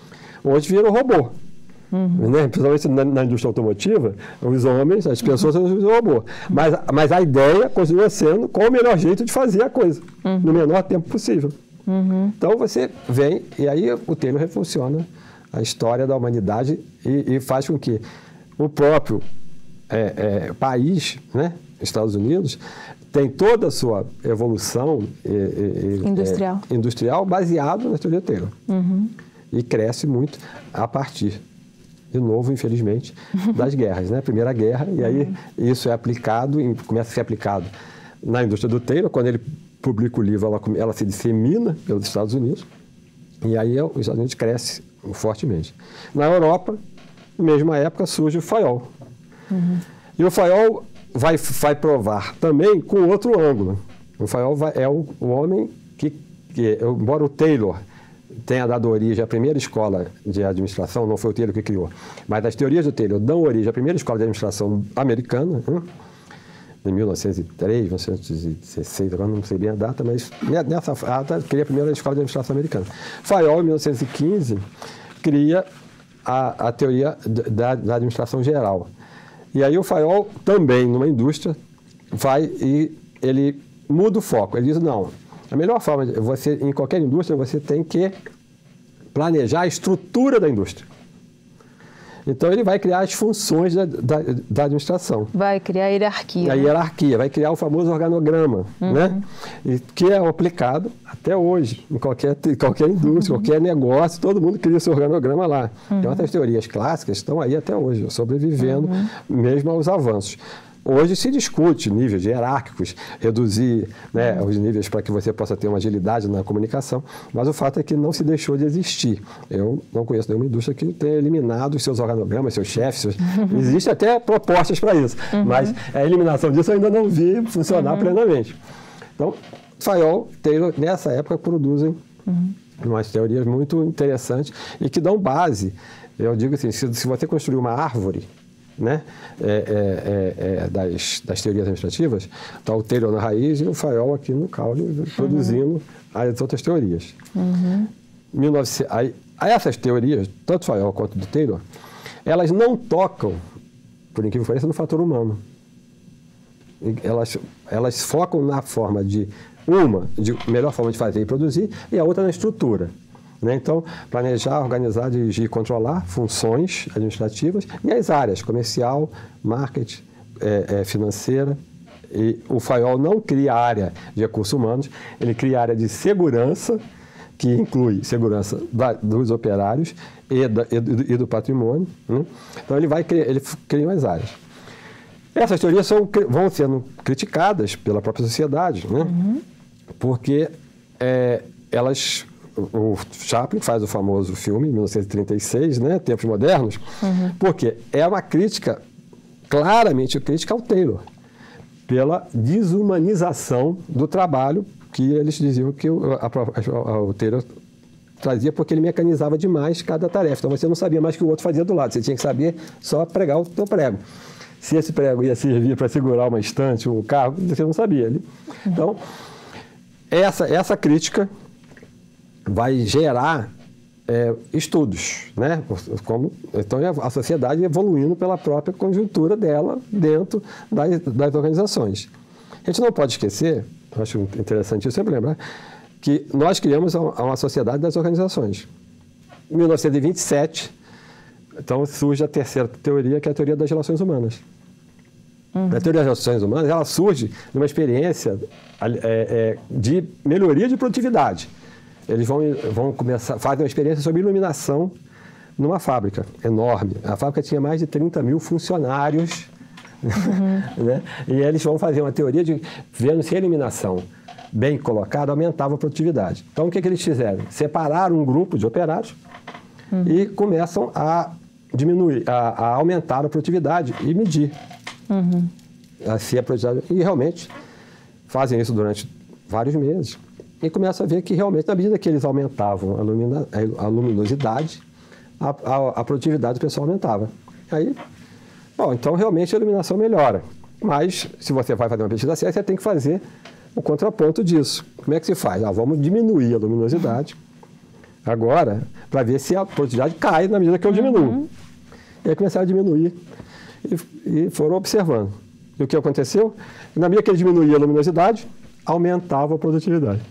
Hoje virou robô. Uhum. Né? Principalmente na, na indústria automotiva, os homens, as pessoas uhum. usam robô. Mas, mas a ideia continua sendo qual o melhor jeito de fazer a coisa, uhum. no menor tempo possível. Uhum. Então você vem, e aí o Taylor refunciona a história da humanidade e, e faz com que o próprio é, é, país, né, Estados Unidos, tem toda a sua evolução e, e, industrial. É, industrial baseado na teoria Taylor. Uhum. E cresce muito a partir, de novo, infelizmente, das guerras, né? Primeira Guerra, e aí uhum. isso é aplicado, começa a ser aplicado na indústria do Taylor. Quando ele publica o livro, ela, ela se dissemina pelos Estados Unidos, e aí os Estados Unidos cresce fortemente. Na Europa, na mesma época, surge o Fayol. Uhum. E o Fayol vai, vai provar também com outro ângulo. O Fayol vai, é o, o homem que, que, embora o Taylor tenha dado origem à primeira escola de administração, não foi o Taylor que criou, mas as teorias do Taylor dão origem à primeira escola de administração americana, né? Em mil novecentos e três, mil novecentos e dezesseis, agora não sei bem a data, mas nessa data cria a primeira escola de administração americana. Fayol, em mil novecentos e quinze, cria a, a teoria da, da administração geral. E aí o Fayol, também numa indústria, vai e ele muda o foco. Ele diz, não, a melhor forma, de você, em qualquer indústria, você tem que planejar a estrutura da indústria. Então, ele vai criar as funções da, da, da administração. Vai criar a hierarquia. A hierarquia, vai criar o famoso organograma, uhum. né? E que é aplicado até hoje, em qualquer, qualquer indústria, uhum. qualquer negócio, todo mundo cria esse organograma lá. Uhum. Então, essas teorias clássicas estão aí até hoje, sobrevivendo uhum. mesmo aos avanços. Hoje se discute níveis hierárquicos, reduzir, né, os níveis para que você possa ter uma agilidade na comunicação, mas o fato é que não se deixou de existir. Eu não conheço nenhuma indústria que tenha eliminado os seus organogramas, seus chefes. Seus... Uhum. Existem até propostas para isso, uhum. mas a eliminação disso eu ainda não vi funcionar uhum. plenamente. Então, Fayol, Taylor, nessa época, produzem uhum. umas teorias muito interessantes e que dão base. Eu digo assim, se, se você construir uma árvore, né, é, é, é, das, das teorias administrativas, está o Taylor na raiz e o Fayol aqui no caule, uhum. produzindo as outras teorias. Uhum. mil e novecentos, aí, essas teorias, tanto do Fayol quanto do Taylor, elas não tocam, por incrível que pareça, no fator humano. Elas, elas focam na forma de, uma, de melhor forma de fazer e produzir, e a outra na estrutura. Né? Então, planejar, organizar, dirigir e controlar funções administrativas e as áreas comercial, marketing, é, é, financeira. E o Fayol não cria a área de recursos humanos, ele cria a área de segurança, que inclui segurança da, dos operários e, da, e, do, e do patrimônio. Né? Então, ele, vai, ele cria as áreas. Essas teorias são, vão sendo criticadas pela própria sociedade, né? Uhum. porque é, elas... O Chaplin faz o famoso filme, em mil novecentos e trinta e seis, né, Tempos Modernos, uhum. porque é uma crítica, claramente crítica ao Taylor, pela desumanização do trabalho que eles diziam que o, a, a, o Taylor trazia, porque ele mecanizava demais cada tarefa. Então você não sabia mais que o outro fazia do lado, você tinha que saber só pregar o seu prego. Se esse prego ia servir para segurar uma estante, um carro, você não sabia. Né? Então, essa, essa crítica vai gerar é, estudos, né? Como, então a sociedade evoluindo pela própria conjuntura dela dentro das, das organizações. A gente não pode esquecer, eu acho interessante eu sempre lembrar, que nós criamos uma sociedade das organizações. Em mil novecentos e vinte e sete, então surge a terceira teoria, que é a teoria das relações humanas. Uhum. A teoria das relações humanas, ela surge de uma experiência é, é, de melhoria de produtividade. Eles vão, vão começar, fazem uma experiência sobre iluminação numa fábrica enorme. A fábrica tinha mais de trinta mil funcionários. Uhum. Né? E eles vão fazer uma teoria de vendo se a iluminação bem colocada aumentava a produtividade. Então, o que, que eles fizeram? Separaram um grupo de operários uhum. e começam a diminuir, a, a aumentar a produtividade e medir uhum. assim a produtividade. E realmente fazem isso durante vários meses. E começa a ver que realmente, na medida que eles aumentavam a, lumina, a luminosidade, a, a, a produtividade do pessoal aumentava. Aí, bom, então realmente a iluminação melhora. Mas, se você vai fazer uma pesquisa séria, você tem que fazer o contraponto disso. Como é que se faz? Ah, vamos diminuir a luminosidade agora, para ver se a produtividade cai na medida que eu diminuo. Uhum. E aí começaram a diminuir e, e foram observando. E o que aconteceu? Na medida que ele diminuía a luminosidade, aumentava a produtividade.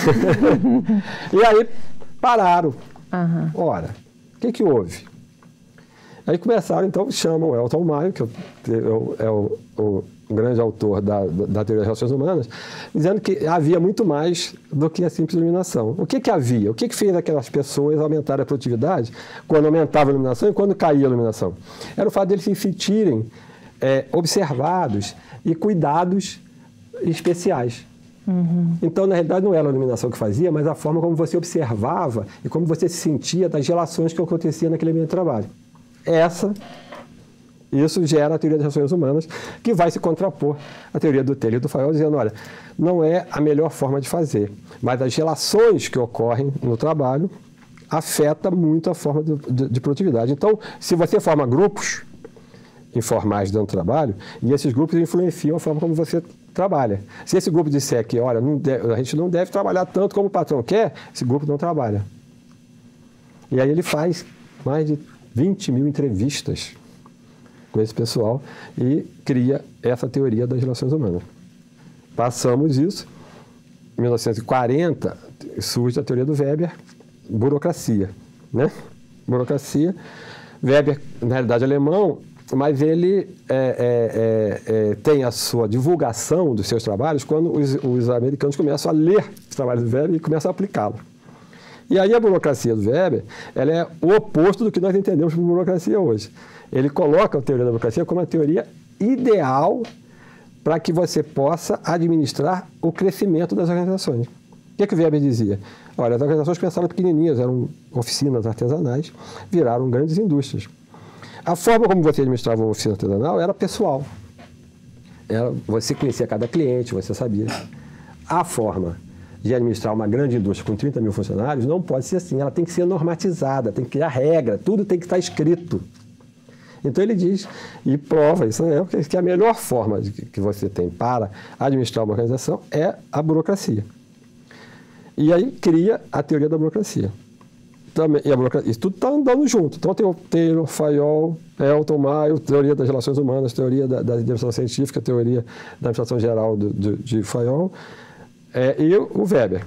E aí pararam. Uhum. Ora, o que, que houve? Aí começaram, então, chamam o Elton Maio, que é o, o, o grande autor da, da teoria das relações humanas, dizendo que havia muito mais do que a simples iluminação. O que, que havia? O que, que fez aquelas pessoas aumentarem a produtividade quando aumentava a iluminação e quando caía a iluminação? Era o fato deles se sentirem é, observados e cuidados especiais. Uhum. Então, na realidade, não era a iluminação que fazia, mas a forma como você observava e como você se sentia das relações que aconteciam naquele ambiente de trabalho. Essa, isso gera a teoria das relações humanas, que vai se contrapor à teoria do Taylor e do Fayol, dizendo, olha, não é a melhor forma de fazer, mas as relações que ocorrem no trabalho afetam muito a forma de, de, de produtividade. Então, se você forma grupos informais dentro do trabalho, e esses grupos influenciam a forma como você trabalha. Se esse grupo disser que, olha, não deve, a gente não deve trabalhar tanto como o patrão quer, esse grupo não trabalha. E aí ele faz mais de vinte mil entrevistas com esse pessoal e cria essa teoria das relações humanas. Passamos isso, em mil novecentos e quarenta surge a teoria do Weber, burocracia, né? Burocracia, Weber, na realidade, alemão, mas ele é, é, é, é, tem a sua divulgação dos seus trabalhos quando os, os americanos começam a ler os trabalhos do Weber e começam a aplicá-los. E aí a burocracia do Weber, ela é o oposto do que nós entendemos por burocracia hoje. Ele coloca a teoria da burocracia como a teoria ideal para que você possa administrar o crescimento das organizações. O que, que o Weber dizia? Olha, as organizações começaram pequenininhas, eram oficinas artesanais, viraram grandes indústrias. A forma como você administrava uma oficina artesanal era pessoal. Era, você conhecia cada cliente, você sabia. A forma de administrar uma grande indústria com trinta mil funcionários não pode ser assim. Ela tem que ser normatizada, tem que criar regra, tudo tem que estar escrito. Então ele diz e prova isso, né, que a melhor forma de que você tem para administrar uma organização é a burocracia. E aí cria a teoria da burocracia. Também, e a burocracia, isso tudo está andando junto. Então tem o Taylor, Fayol, Elton Mayo, teoria das relações humanas, teoria da, da administração científica, teoria da administração geral do, do, de Fayol, é, e o Weber.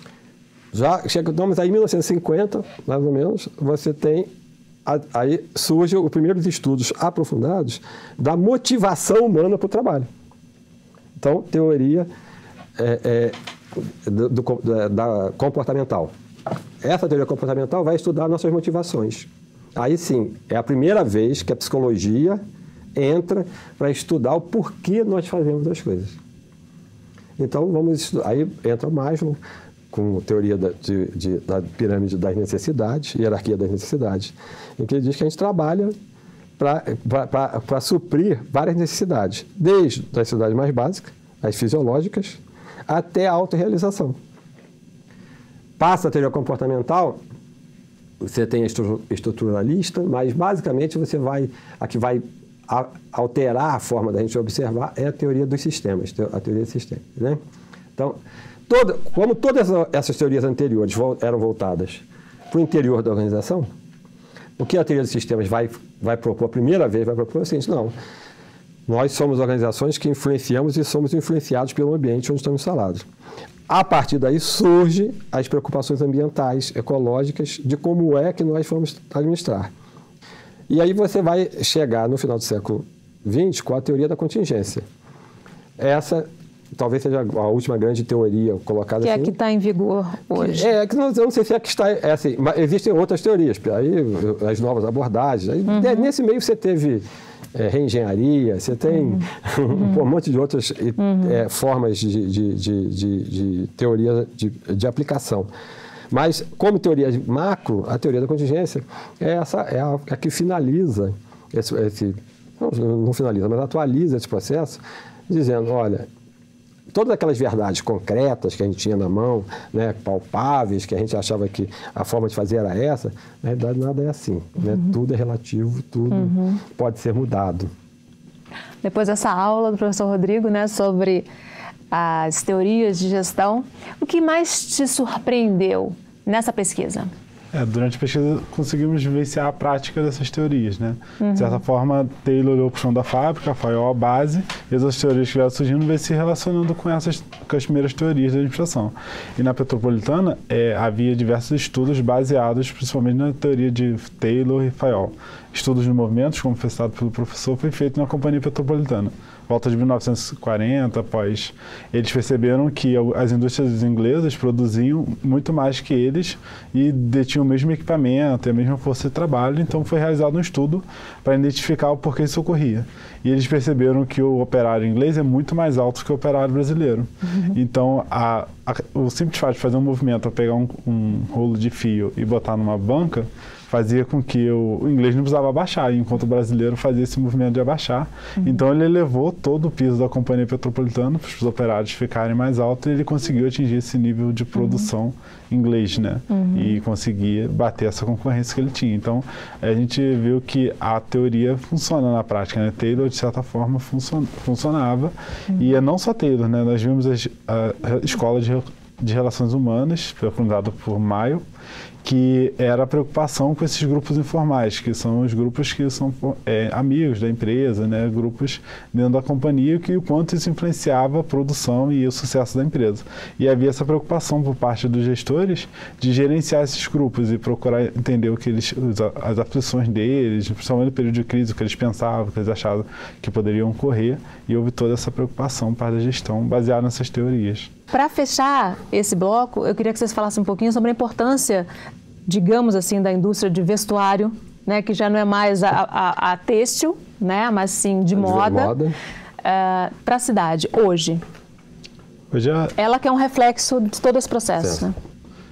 Já chegamos aí em mil novecentos e cinquenta, mais ou menos, você tem, a, aí surgem os primeiros estudos aprofundados da motivação humana para o trabalho. Então, teoria é, é, do, do, da, da comportamental. Essa teoria comportamental vai estudar nossas motivações. Aí sim, é a primeira vez que a psicologia entra para estudar o porquê nós fazemos as coisas. Então, vamos estudar. Aí entra o Maslow com teoria da, de, de, da pirâmide das necessidades, hierarquia das necessidades, em que ele diz que a gente trabalha para suprir várias necessidades, desde as necessidades mais básicas, as fisiológicas, até a autorrealização. Passa a teoria comportamental, você tem a estruturalista, mas basicamente você vai, a que vai a, alterar a forma da gente observar é a teoria dos sistemas, a teoria dos sistemas, né? Então, toda, como todas essas teorias anteriores eram voltadas para o interior da organização, o que a teoria dos sistemas vai, vai propor, a primeira vez vai propor é o seguinte, não, nós somos organizações que influenciamos e somos influenciados pelo ambiente onde estamos instalados. A partir daí surgem as preocupações ambientais, ecológicas, de como é que nós vamos administrar. E aí você vai chegar no final do século vinte com a teoria da contingência. Essa talvez seja a última grande teoria colocada que assim. Que é a que está em vigor hoje. Que, é, que não, eu não sei se é que está... É assim, mas existem outras teorias, aí as novas abordagens. Aí, uhum. Nesse meio você teve... É, reengenharia, você tem uhum. um, um monte de outras uhum. é, formas de, de, de, de, de teoria de, de aplicação. Mas, como teoria macro, a teoria da contingência é, essa, é a, a que finaliza, esse, esse, não, não finaliza, mas atualiza esse processo, dizendo, olha, todas aquelas verdades concretas que a gente tinha na mão, né, palpáveis, que a gente achava que a forma de fazer era essa, na verdade nada é assim. Uhum. Né? Tudo é relativo, tudo uhum. pode ser mudado. Depois dessa aula do professor Rodrigo, né, sobre as teorias de gestão, o que mais te surpreendeu nessa pesquisa? É, durante a pesquisa conseguimos vivenciar a prática dessas teorias, né? Uhum. De certa forma, Taylor olhou para o chão da fábrica, Fayol a base, e as outras teorias que vieram surgindo veio se relacionando com essas com as primeiras teorias da administração. E na Petropolitana é, havia diversos estudos baseados principalmente na teoria de Taylor e Fayol. Estudos de movimentos, como foi citado pelo professor, foi feito na Companhia Petropolitana. Volta de mil novecentos e quarenta, após, eles perceberam que as indústrias inglesas produziam muito mais que eles e detinham o mesmo equipamento e a mesma força de trabalho, então foi realizado um estudo para identificar o porquê isso ocorria. E eles perceberam que o operário inglês é muito mais alto que o operário brasileiro. Uhum. Então, a, a, o simples fato de fazer um movimento, pegar um, um rolo de fio e botar numa banca, fazia com que o, o inglês não precisava abaixar, enquanto o brasileiro fazia esse movimento de abaixar. Uhum. Então ele elevou todo o piso da Companhia Petropolitana para os operários ficarem mais altos e ele conseguiu atingir esse nível de produção uhum. inglês, né? Uhum. E conseguia bater essa concorrência que ele tinha. Então a gente viu que a teoria funciona na prática, né? Taylor, de certa forma, funcion, funcionava. Uhum. E é não só Taylor, né? Nós vimos a, a escola de, de relações humanas, fundada por Mayo, que era a preocupação com esses grupos informais, que são os grupos que são é, amigos da empresa, né, grupos dentro da companhia, que o quanto isso influenciava a produção e o sucesso da empresa. E havia essa preocupação por parte dos gestores de gerenciar esses grupos e procurar entender o que eles, as aflições deles, principalmente no período de crise, o que eles pensavam, o que eles achavam que poderiam ocorrer, e houve toda essa preocupação para a gestão baseada nessas teorias. Para fechar esse bloco, eu queria que vocês falassem um pouquinho sobre a importância, digamos assim, da indústria de vestuário, né, que já não é mais a, a, a têxtil, né, mas sim de moda, moda. Uh, para a cidade, hoje. hoje a... Ela que é um reflexo de todo esse processo, né?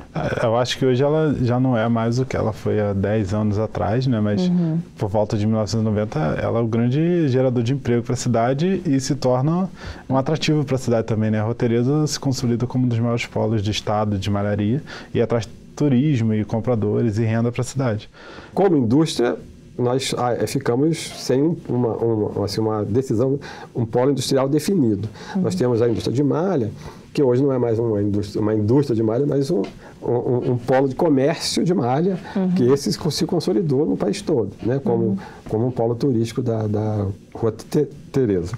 Eu acho que hoje ela já não é mais o que ela foi há dez anos atrás, né? Mas uhum. por volta de mil novecentos e noventa ela é o grande gerador de emprego para a cidade e se torna um atrativo para a cidade também, né? A Roteirosa se consolida como um dos maiores polos de estado de malharia e atrai turismo e compradores e renda para a cidade. Como indústria, nós ah, ficamos sem uma, uma, assim, uma decisão, um polo industrial definido. Uhum. Nós temos a indústria de malha, que hoje não é mais uma indústria, uma indústria de malha, mas um, um, um polo de comércio de malha, uhum. que esse se consolidou no país todo, né? como, uhum. como um polo turístico da, da Rua Tereza.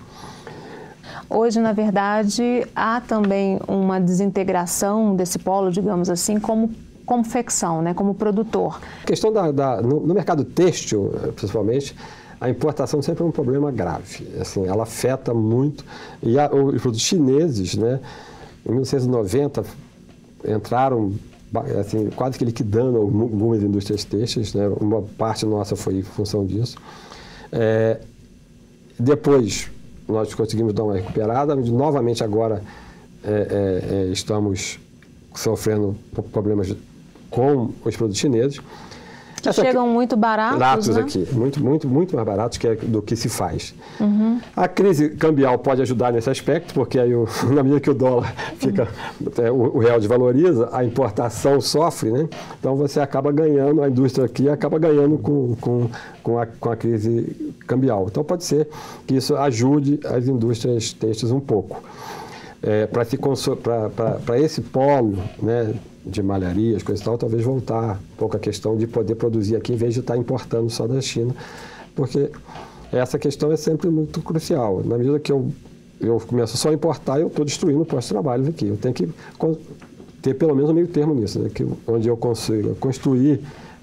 Hoje, na verdade, há também uma desintegração desse polo, digamos assim, como confecção, né, como produtor. A questão da, da no, no mercado têxtil, principalmente, a importação sempre é um problema grave. Assim, ela afeta muito. E a, os produtos chineses, né, em mil novecentos e noventa, entraram assim, quase que liquidando algumas indústrias têxteis, né, uma parte nossa foi em função disso. É, depois, nós conseguimos dar uma recuperada, novamente agora é, é, é, estamos sofrendo problemas com os produtos chineses. Que Essa chegam aqui, muito baratos, baratos né? aqui, muito, muito, muito mais baratos que é do que se faz. Uhum. A crise cambial pode ajudar nesse aspecto, porque aí, o, na medida que o dólar fica, é, o, o real desvaloriza, a importação sofre, né? Então você acaba ganhando, a indústria aqui acaba ganhando com, com, com, a, com a crise cambial. Então pode ser que isso ajude as indústrias têxteis um pouco. É, para esse polo, né, de malharias, coisa e tal, talvez voltar um pouco a questão de poder produzir aqui em vez de estar importando só da China, porque essa questão é sempre muito crucial. Na medida que eu, eu começo só a importar, eu estou destruindo postos de trabalho aqui. Eu tenho que ter pelo menos um meio termo nisso, né, que, onde eu consiga construir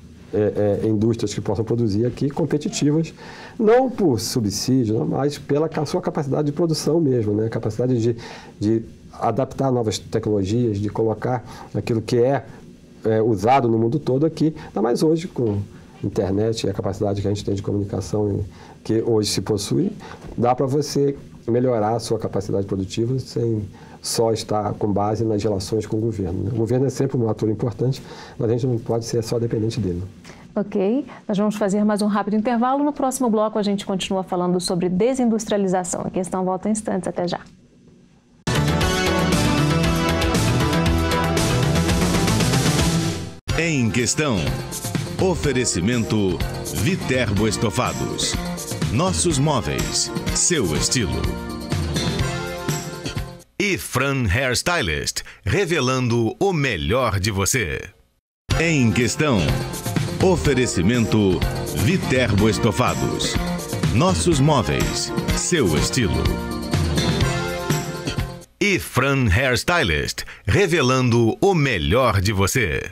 é, é, indústrias que possam produzir aqui competitivas, não por subsídio, não, mas pela sua capacidade de produção mesmo, né, capacidade de, de adaptar novas tecnologias, de colocar aquilo que é, é usado no mundo todo aqui, ainda mais hoje com internet e a capacidade que a gente tem de comunicação que hoje se possui, dá para você melhorar a sua capacidade produtiva sem só estar com base nas relações com o governo, né? O governo é sempre um ator importante, mas a gente não pode ser só dependente dele. Ok, nós vamos fazer mais um rápido intervalo. No próximo bloco a gente continua falando sobre desindustrialização. A questão volta em instantes, até já. Em Questão, oferecimento Viterbo Estofados. Nossos móveis, seu estilo. E Fran Hairstylist, revelando o melhor de você. Em Questão, oferecimento Viterbo Estofados. Nossos móveis, seu estilo. E Fran Hairstylist, revelando o melhor de você.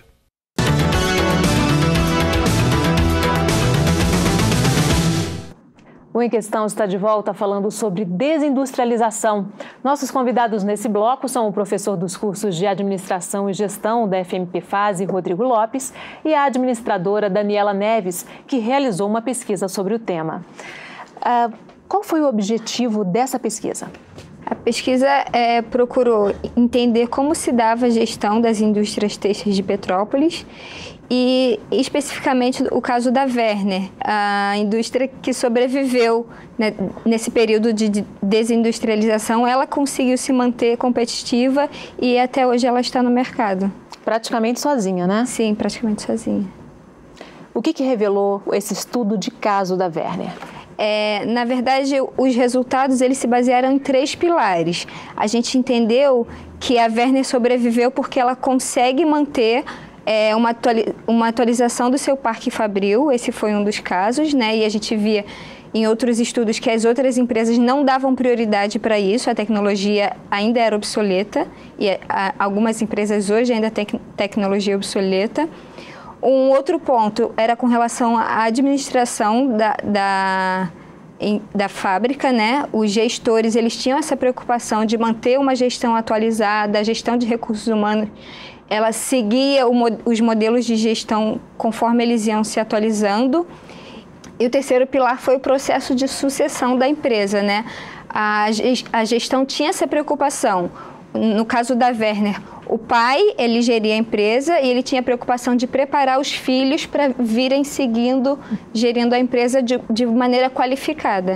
O Em Questão está de volta falando sobre desindustrialização. Nossos convidados nesse bloco são o professor dos cursos de Administração e Gestão da F M P Fase, Rodrigo Lopes, e a administradora Daniela Neves, que realizou uma pesquisa sobre o tema. Uh, qual foi o objetivo dessa pesquisa? A pesquisa é, procurou entender como se dava a gestão das indústrias têxteis de Petrópolis e, especificamente, o caso da Werner, a indústria que sobreviveu, né, nesse período de desindustrialização. Ela conseguiu se manter competitiva e até hoje ela está no mercado. Praticamente sozinha, né? Sim, praticamente sozinha. O que, que revelou esse estudo de caso da Werner? É, na verdade, os resultados eles se basearam em três pilares. A gente entendeu que a Werner sobreviveu porque ela consegue manter é, uma, atuali uma atualização do seu parque fabril. Esse foi um dos casos, né? E a gente via em outros estudos que as outras empresas não davam prioridade para isso, a tecnologia ainda era obsoleta e a, algumas empresas hoje ainda têm tecnologia obsoleta. Um outro ponto era com relação à administração da, da, em, da fábrica, né? Os gestores, eles tinham essa preocupação de manter uma gestão atualizada, a gestão de recursos humanos, ela seguia o, os modelos de gestão conforme eles iam se atualizando. E o terceiro pilar foi o processo de sucessão da empresa, né? A, a gestão tinha essa preocupação. No caso da Werner, o pai, ele geria a empresa e ele tinha a preocupação de preparar os filhos para virem seguindo, gerindo a empresa de, de maneira qualificada.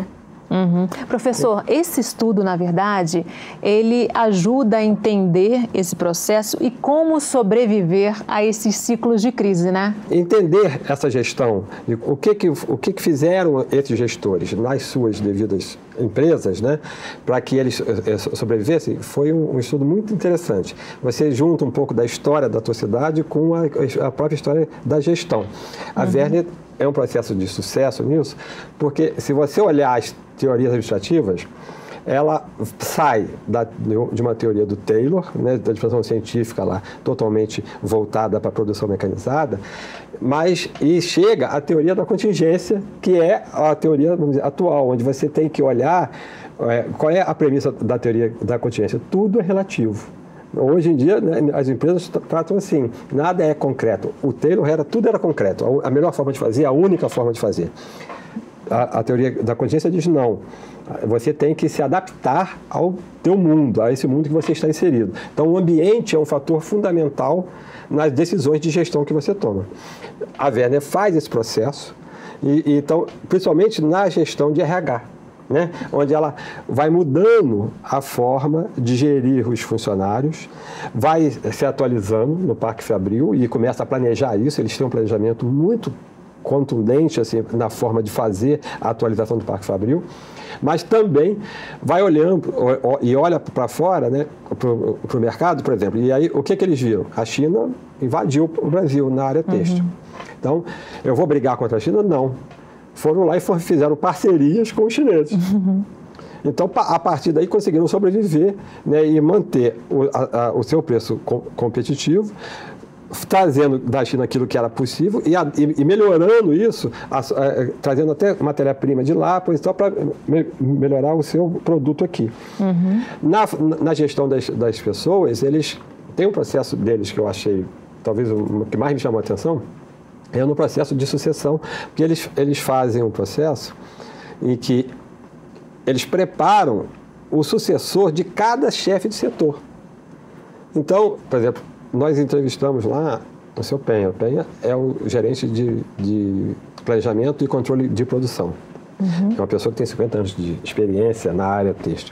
Uhum. Professor, esse estudo, na verdade, ele ajuda a entender esse processo e como sobreviver a esses ciclos de crise, né? Entender essa gestão, o que que, o que que fizeram esses gestores nas suas devidas empresas, né, para que eles sobrevivessem, foi um, um estudo muito interessante. Você junta um pouco da história da tua cidade com a, a própria história da gestão. A uhum. Werner é um processo de sucesso nisso, porque se você olhar as teorias administrativas, ela sai da, de uma teoria do Taylor, né, da administração científica lá, totalmente voltada para a produção mecanizada, mas e chega à teoria da contingência, que é a teoria, vamos dizer, atual, onde você tem que olhar é, qual é a premissa da teoria da contingência. Tudo é relativo. Hoje em dia, né, as empresas tratam assim, nada é concreto. O Taylor era, tudo era concreto, a melhor forma de fazer, a única forma de fazer. A, a teoria da contingência diz não, você tem que se adaptar ao teu mundo, a esse mundo que você está inserido. Então, o ambiente é um fator fundamental nas decisões de gestão que você toma. A Werner faz esse processo, e, e, então, principalmente na gestão de R H. Né? Onde ela vai mudando a forma de gerir os funcionários, vai se atualizando no Parque Fabril e começa a planejar isso. Eles têm um planejamento muito contundente assim, na forma de fazer a atualização do Parque Fabril, mas também vai olhando e olha para fora, né, para o mercado, por exemplo. E aí, o que, que eles viram? A China invadiu o Brasil na área têxtil. Uhum. Então, eu vou brigar contra a China? Não. Foram lá e foram, fizeram parcerias com os chineses. Uhum. Então, a partir daí, conseguiram sobreviver, né, e manter o, a, a, o seu preço com, competitivo, trazendo da China aquilo que era possível e, a, e, e melhorando isso, a, a, trazendo até matéria-prima de lá, só para me, melhorar o seu produto aqui. Uhum. Na, na gestão das, das pessoas, eles têm um processo deles que eu achei, talvez o que mais me chamou a atenção, é no processo de sucessão, porque eles, eles fazem um processo em que eles preparam o sucessor de cada chefe de setor. Então, por exemplo, nós entrevistamos lá o seu Penha. O Penha é o gerente de, de planejamento e controle de produção. Uhum. É uma pessoa que tem cinquenta anos de experiência na área têxtil.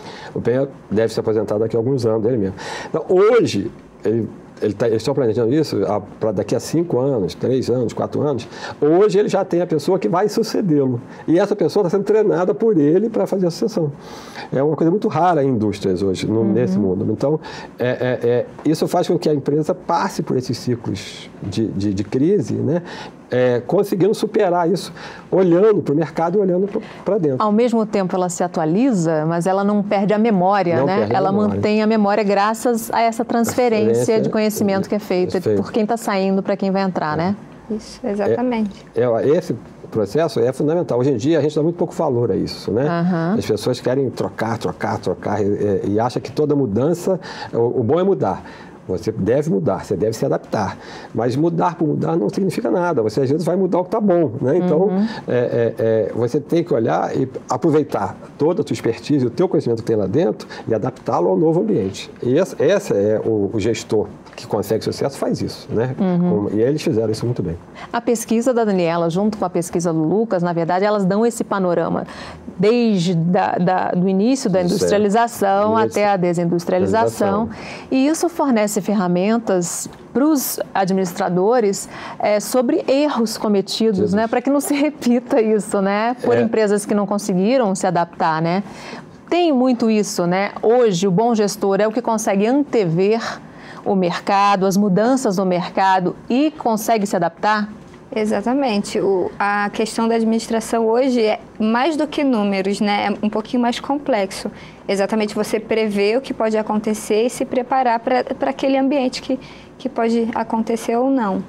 O Penha deve se aposentar daqui a alguns anos, ele mesmo. Então, hoje, ele... Ele tá, eles estão planejando isso para daqui a cinco anos, três anos, quatro anos. Hoje ele já tem a pessoa que vai sucedê-lo. E essa pessoa está sendo treinada por ele para fazer a sucessão. É uma coisa muito rara em indústrias hoje, no, uhum. nesse mundo. Então, é, é, é, isso faz com que a empresa passe por esses ciclos de, de, de crise, né? É, conseguindo superar isso, olhando para o mercado e olhando para dentro. Ao mesmo tempo, ela se atualiza, mas ela não perde a memória, não né? Ela memória. mantém a memória graças a essa transferência, transferência de conhecimento é, que é feita é por quem está saindo para quem vai entrar, é. né? Isso, exatamente. É, é, esse processo é fundamental. Hoje em dia, a gente dá muito pouco valor a isso, né? Uhum. As pessoas querem trocar, trocar, trocar e, e acham que toda mudança, o, o bom é mudar. Você deve mudar, você deve se adaptar. Mas mudar por mudar não significa nada. Você, às vezes, vai mudar o que está bom, né? Então, uhum. é, é, é, você tem que olhar e aproveitar toda a tua expertise, o teu conhecimento que tem lá dentro e adaptá-lo ao novo ambiente. E esse, esse é o, o gestor que consegue sucesso, faz isso, né? Uhum. E eles fizeram isso muito bem. A pesquisa da Daniela, junto com a pesquisa do Lucas, na verdade, elas dão esse panorama desde da, da, do início da industrialização até a desindustrialização. E isso fornece ferramentas para os administradores é, sobre erros cometidos, né? Para que não se repita isso, né? Por é. empresas que não conseguiram se adaptar, né? Tem muito isso, né? Hoje, o bom gestor é o que consegue antever o mercado, as mudanças no mercado e consegue se adaptar? Exatamente. O, a questão da administração hoje é mais do que números, né? É um pouquinho mais complexo. Exatamente você prever o que pode acontecer e se preparar para aquele ambiente que, que pode acontecer ou não.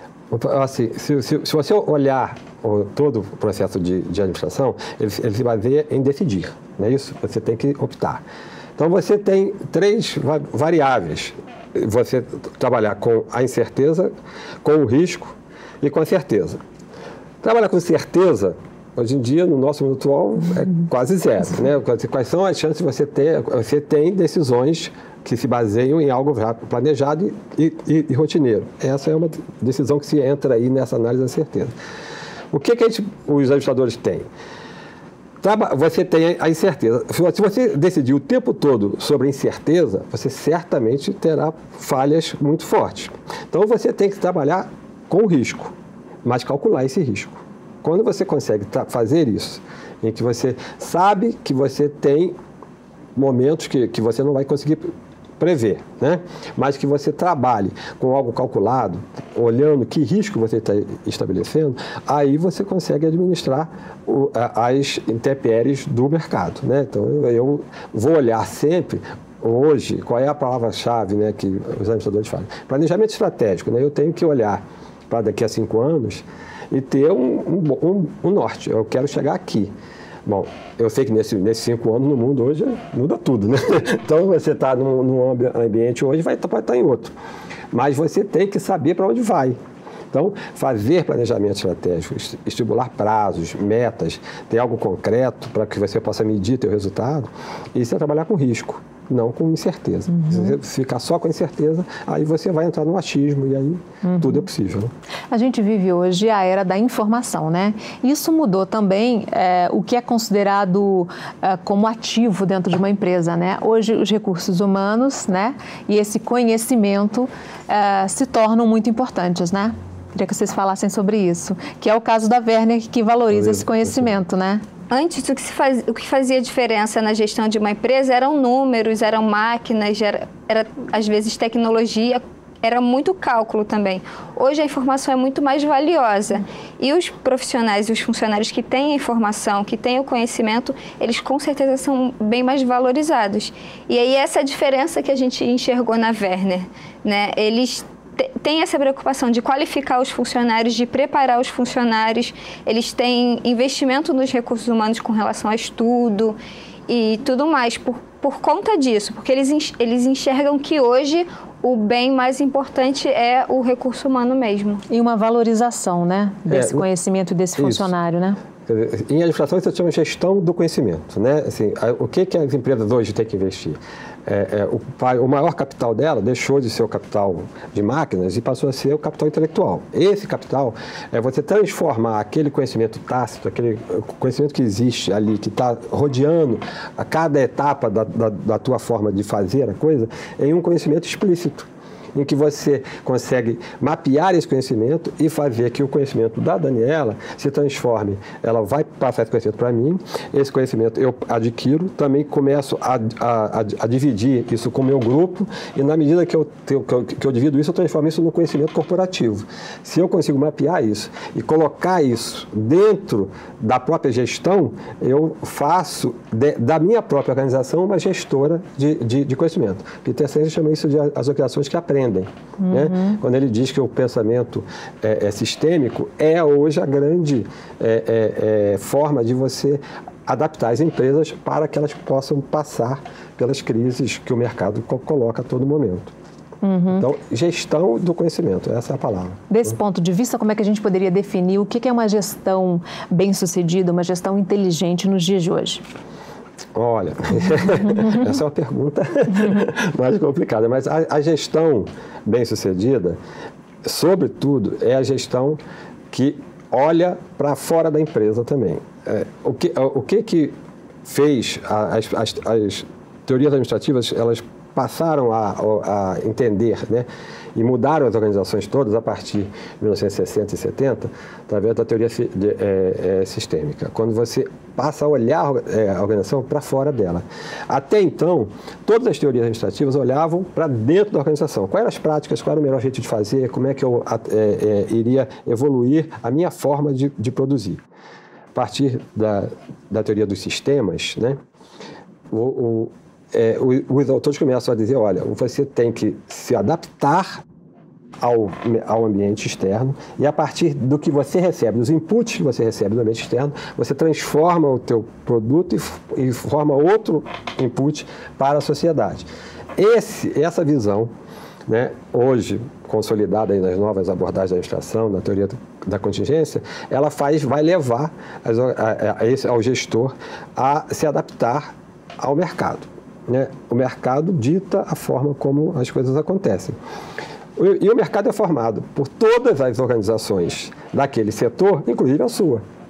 Assim, se, se, se você olhar o, todo o processo de, de administração, ele, ele se baseia em decidir, não é isso? Você tem que optar. Então, você tem três variáveis. Você trabalhar com a incerteza, com o risco e com a certeza. Trabalhar com certeza, hoje em dia, no nosso mundo atual, é quase zero, né? Quais são as chances de você ter? Você tem decisões que se baseiam em algo já planejado e, e, e rotineiro. Essa é uma decisão que se entra aí nessa análise da certeza. O que, que a gente, os administradores têm? Você tem a incerteza. Se você decidir o tempo todo sobre a incerteza, você certamente terá falhas muito fortes. Então, você tem que trabalhar com o risco, mas calcular esse risco. Quando você consegue fazer isso, em que você sabe que você tem momentos que, que você não vai conseguir prever, né? Mas que você trabalhe com algo calculado, olhando que risco você está estabelecendo, aí você consegue administrar o, as intempéries do mercado, né? Então, eu, eu vou olhar sempre, hoje, qual é a palavra-chave, né, que os administradores falam? Planejamento estratégico, né? Eu tenho que olhar para daqui a cinco anos e ter um, um, um, um norte. Eu quero chegar aqui. Bom, eu sei que nesse, nesses cinco anos no mundo hoje muda tudo, né? Então, você está num, num ambiente hoje, vai estar em outro. Mas você tem que saber para onde vai. Então, fazer planejamento estratégico, estipular prazos, metas, ter algo concreto para que você possa medir seu resultado, isso é trabalhar com risco, não com incerteza. Uhum. Se você ficar só com incerteza, aí você vai entrar no achismo e aí uhum. tudo é possível. Né? A gente vive hoje a era da informação, né? Isso mudou também é, o que é considerado é, como ativo dentro de uma empresa, né? Hoje os recursos humanos, né, e esse conhecimento é, se tornam muito importantes, né? Queria que vocês falassem sobre isso, que é o caso da Werner, que valoriza esse conhecimento, né? Antes, o que, se faz, o que fazia diferença na gestão de uma empresa eram números, eram máquinas, era, era às vezes tecnologia, era muito cálculo também. Hoje a informação é muito mais valiosa e os profissionais e os funcionários que têm a informação, que têm o conhecimento, eles com certeza são bem mais valorizados. E aí essa é a diferença que a gente enxergou na Werner, né? Eles tem essa preocupação de qualificar os funcionários, de preparar os funcionários, eles têm investimento nos recursos humanos com relação a estudo e tudo mais, por, por conta disso, porque eles, eles enxergam que hoje o bem mais importante é o recurso humano mesmo. E uma valorização, né, desse é, o desse funcionário, isso. né? Em administração, isso se chama gestão do conhecimento, né? Assim, o que, que as empresas hoje têm que investir? É, é, o, o maior capital dela deixou de ser o capital de máquinas e passou a ser o capital intelectual. Esse capital é você transformar aquele conhecimento tácito, aquele conhecimento que existe ali, que está rodeando a cada etapa da, da, da tua forma de fazer a coisa, em um conhecimento explícito, em que você consegue mapear esse conhecimento e fazer que o conhecimento da Daniela se transforme. Ela vai passar esse conhecimento para mim, esse conhecimento eu adquiro, também começo a, a, a, a dividir isso com o meu grupo e na medida que eu, que, eu, que eu divido isso, eu transformo isso no conhecimento corporativo. Se eu consigo mapear isso e colocar isso dentro da própria gestão, eu faço de, da minha própria organização uma gestora de, de, de conhecimento. Peter Senge chama isso de as organizações que aprendem. Uhum. Né? Quando ele diz que o pensamento é, é sistêmico, é hoje a grande é, é, é, forma de você adaptar as empresas para que elas possam passar pelas crises que o mercado coloca a todo momento. Uhum. Então, gestão do conhecimento, essa é a palavra. Desse ponto de vista, como é que a gente poderia definir o que é uma gestão bem-sucedida, uma gestão inteligente nos dias de hoje? Olha, essa é uma pergunta mais complicada, mas a, a gestão bem-sucedida, sobretudo, é a gestão que olha para fora da empresa também. É, o, que, o que que fez as, as, as teorias administrativas, elas passaram a, a entender, né, e mudaram as organizações todas a partir de mil novecentos e sessenta e setenta, através da teoria de, é, é, sistêmica, quando você passa a olhar é, a organização para fora dela. Até então, todas as teorias administrativas olhavam para dentro da organização. Quais eram as práticas, qual era o melhor jeito de fazer, como é que eu é, é, iria evoluir a minha forma de, de produzir. A partir da, da teoria dos sistemas, né, o, o É, os autores começam a dizer, olha, você tem que se adaptar ao, ao ambiente externo e a partir do que você recebe, dos inputs que você recebe do ambiente externo, você transforma o teu produto e, e forma outro input para a sociedade. Esse, essa visão, né, hoje consolidada aí nas novas abordagens da administração, na teoria da contingência, ela faz, vai levar as, a, a, a esse, ao gestor a se adaptar ao mercado. Né? O mercado dita a forma como as coisas acontecem. E o mercado é formado por todas as organizações daquele setor, inclusive a sua.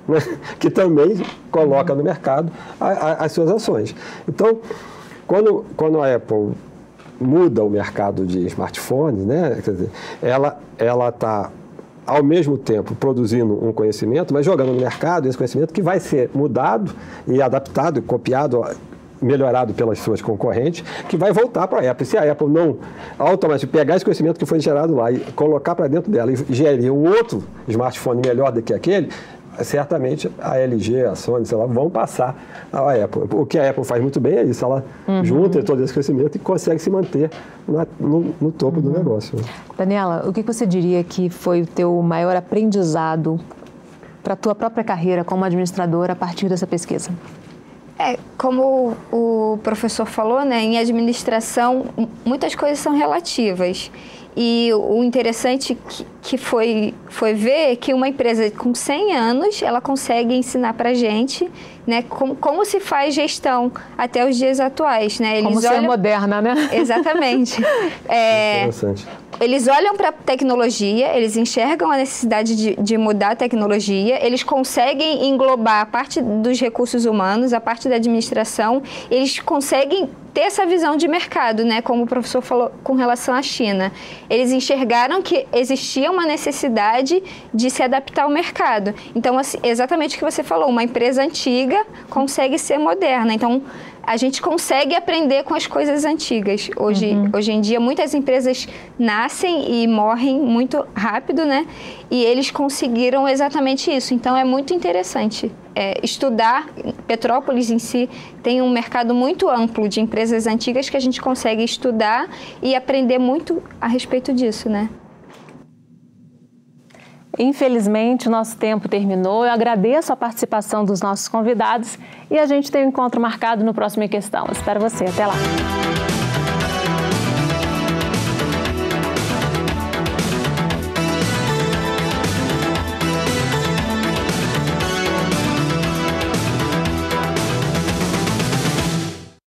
que também coloca no mercado a, a, as suas ações. Então, quando, quando a Apple muda o mercado de smartphones, né, quer dizer, ela ela está, ao mesmo tempo, produzindo um conhecimento, mas jogando no mercado esse conhecimento que vai ser mudado e adaptado, copiado, melhorado pelas suas concorrentes, que vai voltar para a Apple. Se a Apple não automaticamente pegar esse conhecimento que foi gerado lá e colocar para dentro dela e gerir um outro smartphone melhor do que aquele, certamente a L G, a Sony, sei lá, vão passar à Apple. O que a Apple faz muito bem é isso, ela uhum. junta todo esse conhecimento e consegue se manter na, no, no topo uhum. do negócio. Daniela, o que você diria que foi o teu maior aprendizado para a tua própria carreira como administradora a partir dessa pesquisa? É, como o professor falou, né, em administração, muitas coisas são relativas. E o interessante que, que foi, foi ver que uma empresa com cem anos, ela consegue ensinar para a gente, né, como, como se faz gestão até os dias atuais. Né? Eles como olham... ser moderna, né? Exatamente. É... Interessante. Eles olham para a tecnologia, eles enxergam a necessidade de, de mudar a tecnologia, eles conseguem englobar a parte dos recursos humanos, a parte da administração, eles conseguem ter essa visão de mercado, né? Como o professor falou com relação à China. Eles enxergaram que existia uma necessidade de se adaptar ao mercado. Então, assim, exatamente o que você falou, uma empresa antiga consegue ser moderna. Então, a gente consegue aprender com as coisas antigas. Hoje, uhum. hoje em dia, muitas empresas nascem e morrem muito rápido, né? E eles conseguiram exatamente isso. Então, é muito interessante é, estudar. Petrópolis em si tem um mercado muito amplo de empresas antigas que a gente consegue estudar e aprender muito a respeito disso, né? Infelizmente, o nosso tempo terminou. Eu agradeço a participação dos nossos convidados e a gente tem um encontro marcado no próximo Em Questão. Espero você. Até lá.